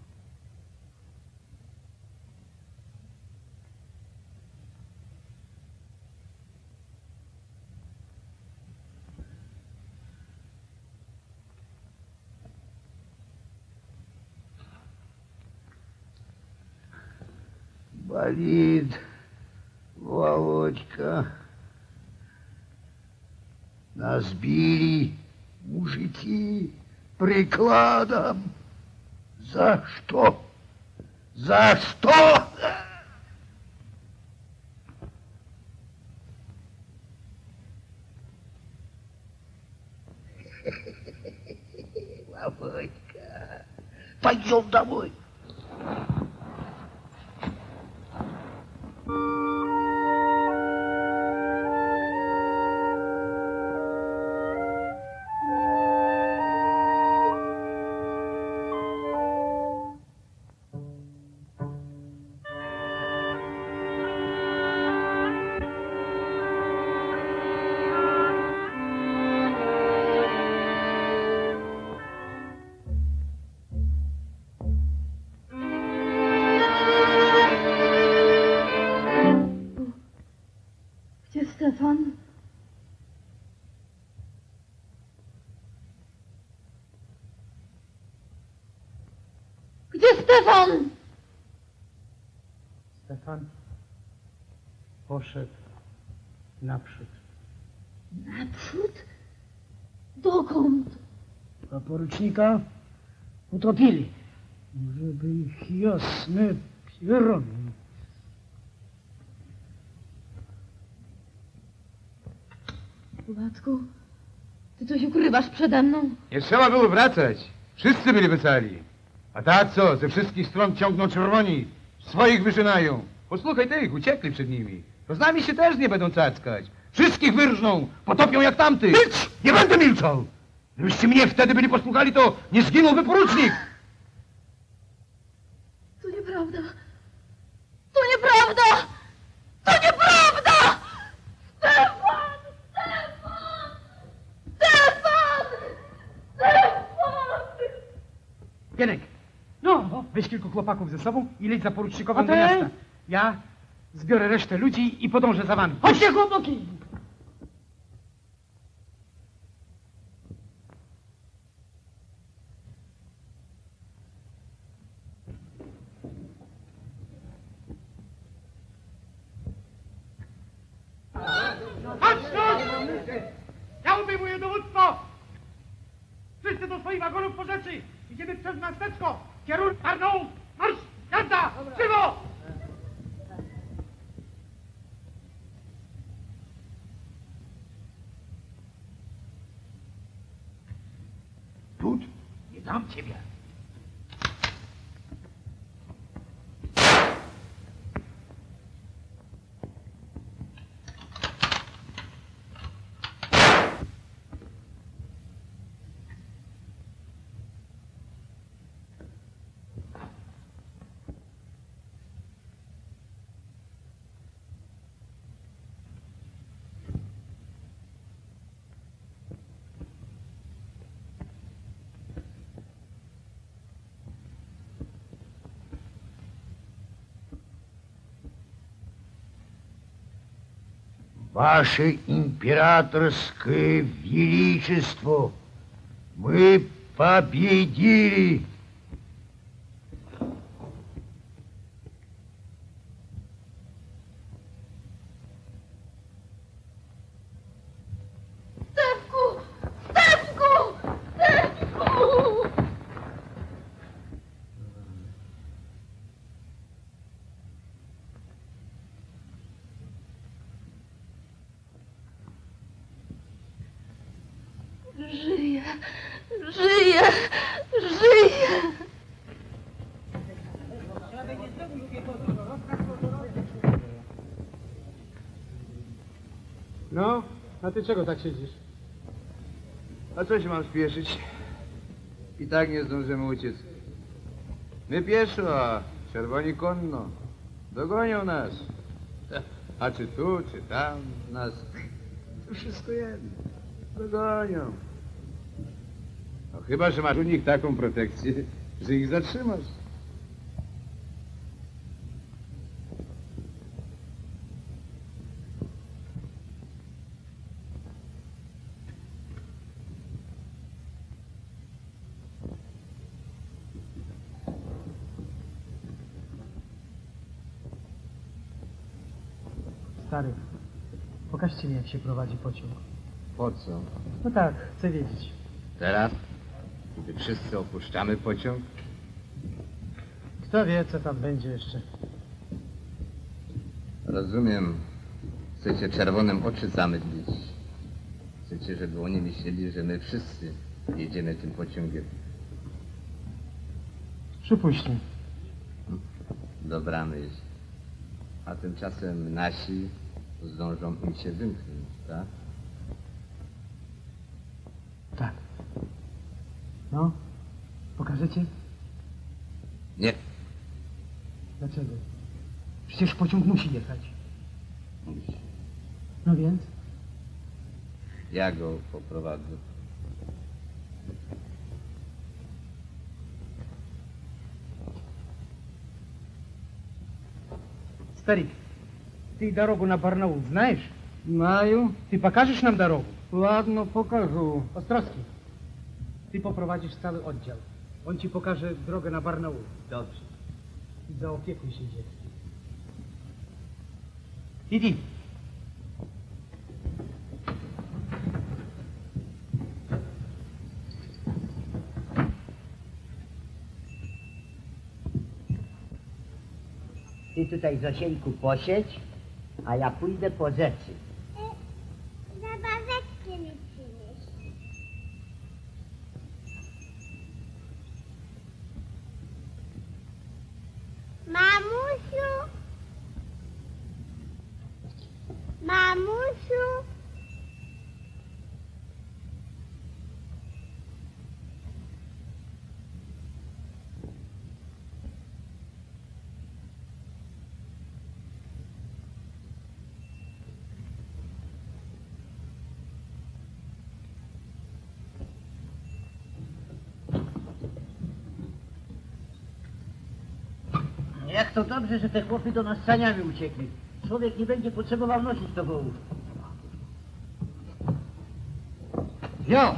Болит, Володька. Нас били мужики прикладом. За что? За что? Володька, пойдем домой. Stefan? Gdzie Stefan? Stefan poszedł naprzód. Naprzód? Dokąd? A porucznika utopili. Żeby ich jasne pierogi. Kubatku, ty coś ukrywasz przede mną? Nie trzeba było wracać. Wszyscy byli weseli. A ta co? Ze wszystkich stron ciągną czerwoni. Swoich wyżynają. Posłuchaj tych, uciekli przed nimi. To z nami się też nie będą cackać. Wszystkich wyrżną, potopią jak tamtych. Milcz! Nie będę milczał! Gdybyście mnie wtedy byli posłuchali, to nie zginąłby porucznik. To nieprawda. To nieprawda! To nieprawda! Stefan! Stefan! Stefan! Gienek, no, weź kilku chłopaków ze sobą i leć za porucznikowym A do ty? miasta. Ja zbiorę resztę ludzi i podążę za wami. Chodźcie, chłopaki! Chodź tu! Ja obejmuję dowództwo! Wszyscy do swoich wagonów po rzeczy! Idziemy przez miasteczko! Kierunek Arnaud! Marsz! Jazda! Krzywo! Тут nie dam ciebie. Ваше императорское величество, мы победили! Stefku! Stefku! Stefku! Żyję, żyję, żyję. No, a ty czego tak siedzisz? A co się mam spieszyć? I tak nie zdążymy uciec. My pieszo, a czerwoni konno. Dogonią nas. A czy tu, czy tam nas... To wszystko jedno. Dogonią. No chyba, że masz u nich taką protekcję, że ich zatrzymasz. Stary, pokażcie mi, jak się prowadzi pociąg. Po co? No tak, chcę wiedzieć. Teraz? Gdy wszyscy opuszczamy pociąg? Kto wie, co tam będzie jeszcze. Rozumiem. Chcecie czerwonym oczy zamydlić. Chcecie, żeby oni myśleli, że my wszyscy jedziemy tym pociągiem. Przypuśćmy. Dobra myśl. A tymczasem nasi zdążą im się wymknąć, tak? Tak. No, pokażecie? Nie. Dlaczego? Przecież pociąg musi jechać. Musi. No więc? Ja go poprowadzę. Старик, ты дорогу на Барнаул знаешь? Знаю. Ты покажешь нам дорогу? Ладно, покажу. Острowski, ty poprowadzisz cały oddział. On ci pokaże drogę na Barnaul. Dobrze. I zaopiekuj się dzieckiem. Idę. Ty tutaj, Zosieńku, posiedź, a ja pójdę po rzeczy. Zabaweczkę mi przynieś. Mamusiu! Mamusiu! Jak to dobrze, że te chłopy do nas saniami uciekli. Człowiek nie będzie potrzebował nosić do wołów. Jo!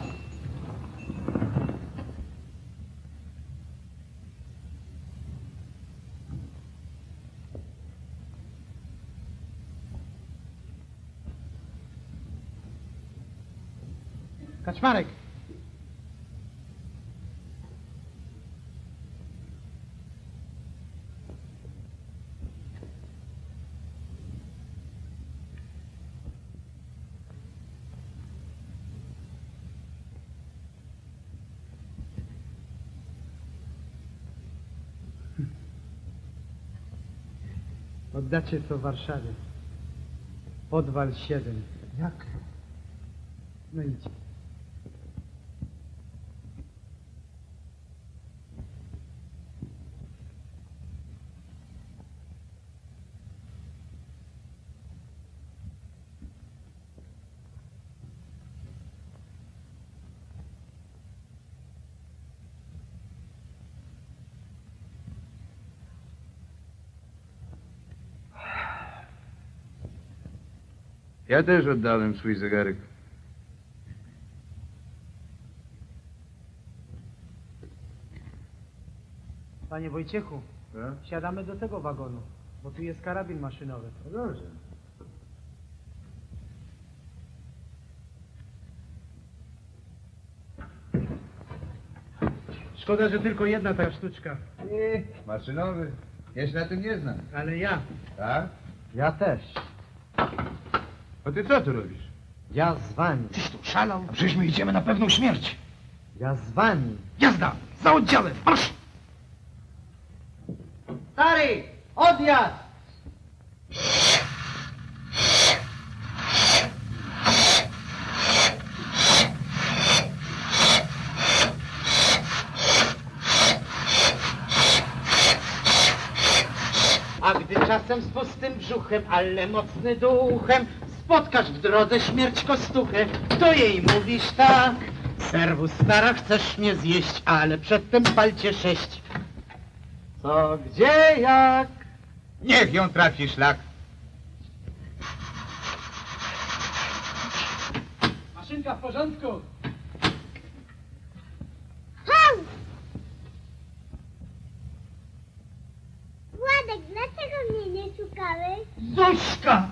Kaczmarek! Oddacie to Warszawie. Podwal 7. Jak? No idź. Ja też oddałem swój zegarek. Panie Wojciechu, siadamy do tego wagonu, bo tu jest karabin maszynowy. No dobrze. Szkoda, że tylko jedna ta sztuczka. Nie, maszynowy. Ja się na tym nie znam. Ale ja. Tak? Ja też. A ty co tu robisz? Ja z wami. Tyś tu, oszalał? Przecież my idziemy na pewną śmierć. Ja z wami. Jazda! Za oddziałem! Marsz! Stary, odjazd! A gdy czasem z pustym brzuchem, ale mocny duchem, spotkasz w drodze śmierć kostuchę, to jej mówisz tak. Serwus stara, chcesz mnie zjeść, ale przedtem palcie 6. Co, gdzie, jak? Niech ją trafi szlak. Maszynka w porządku. Władek, dlaczego mnie nie szukałeś? Zośka!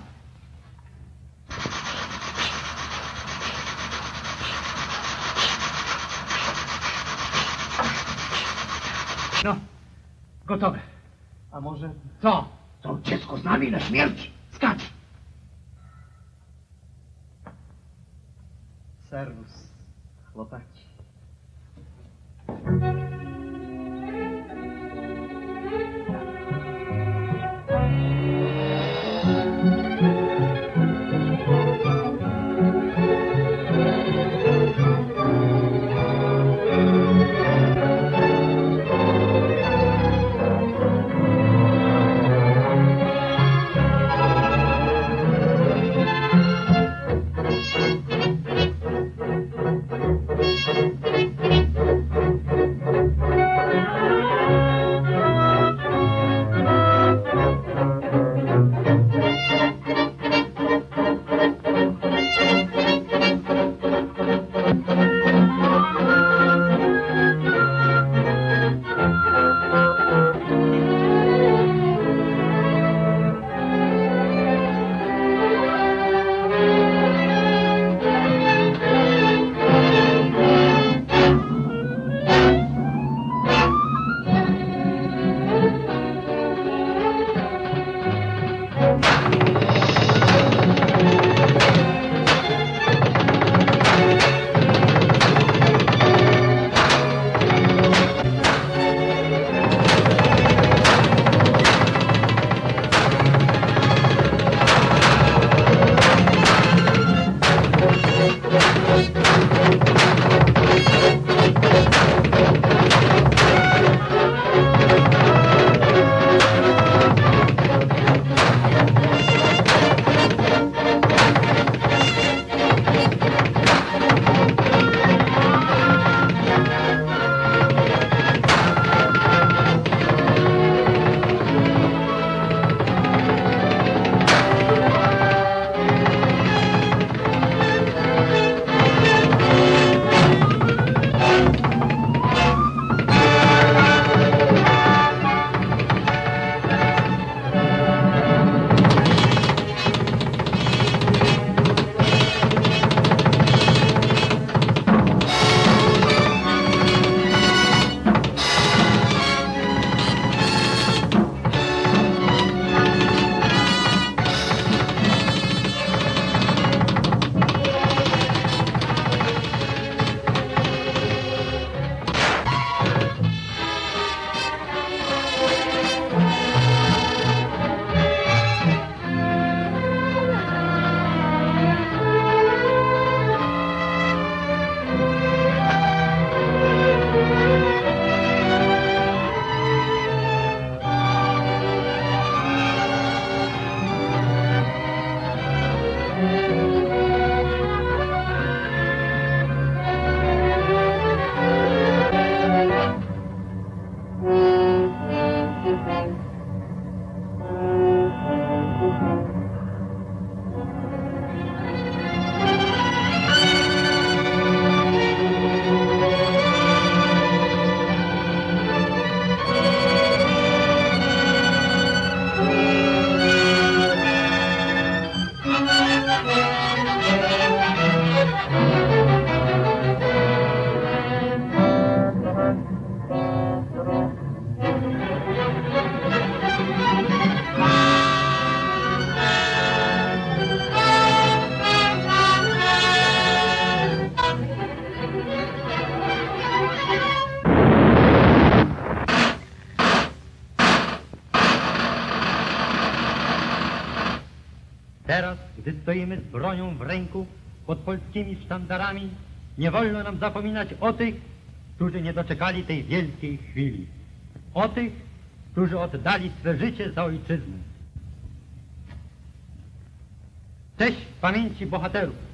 No, gotowe. A może... Co? To dziecko z nami na śmierć? Skacz! Serwus, chłopaki. gdy stoimy z bronią w ręku pod polskimi sztandarami, nie wolno nam zapominać o tych, którzy nie doczekali tej wielkiej chwili. O tych, którzy oddali swe życie za ojczyznę. Cześć pamięci bohaterów!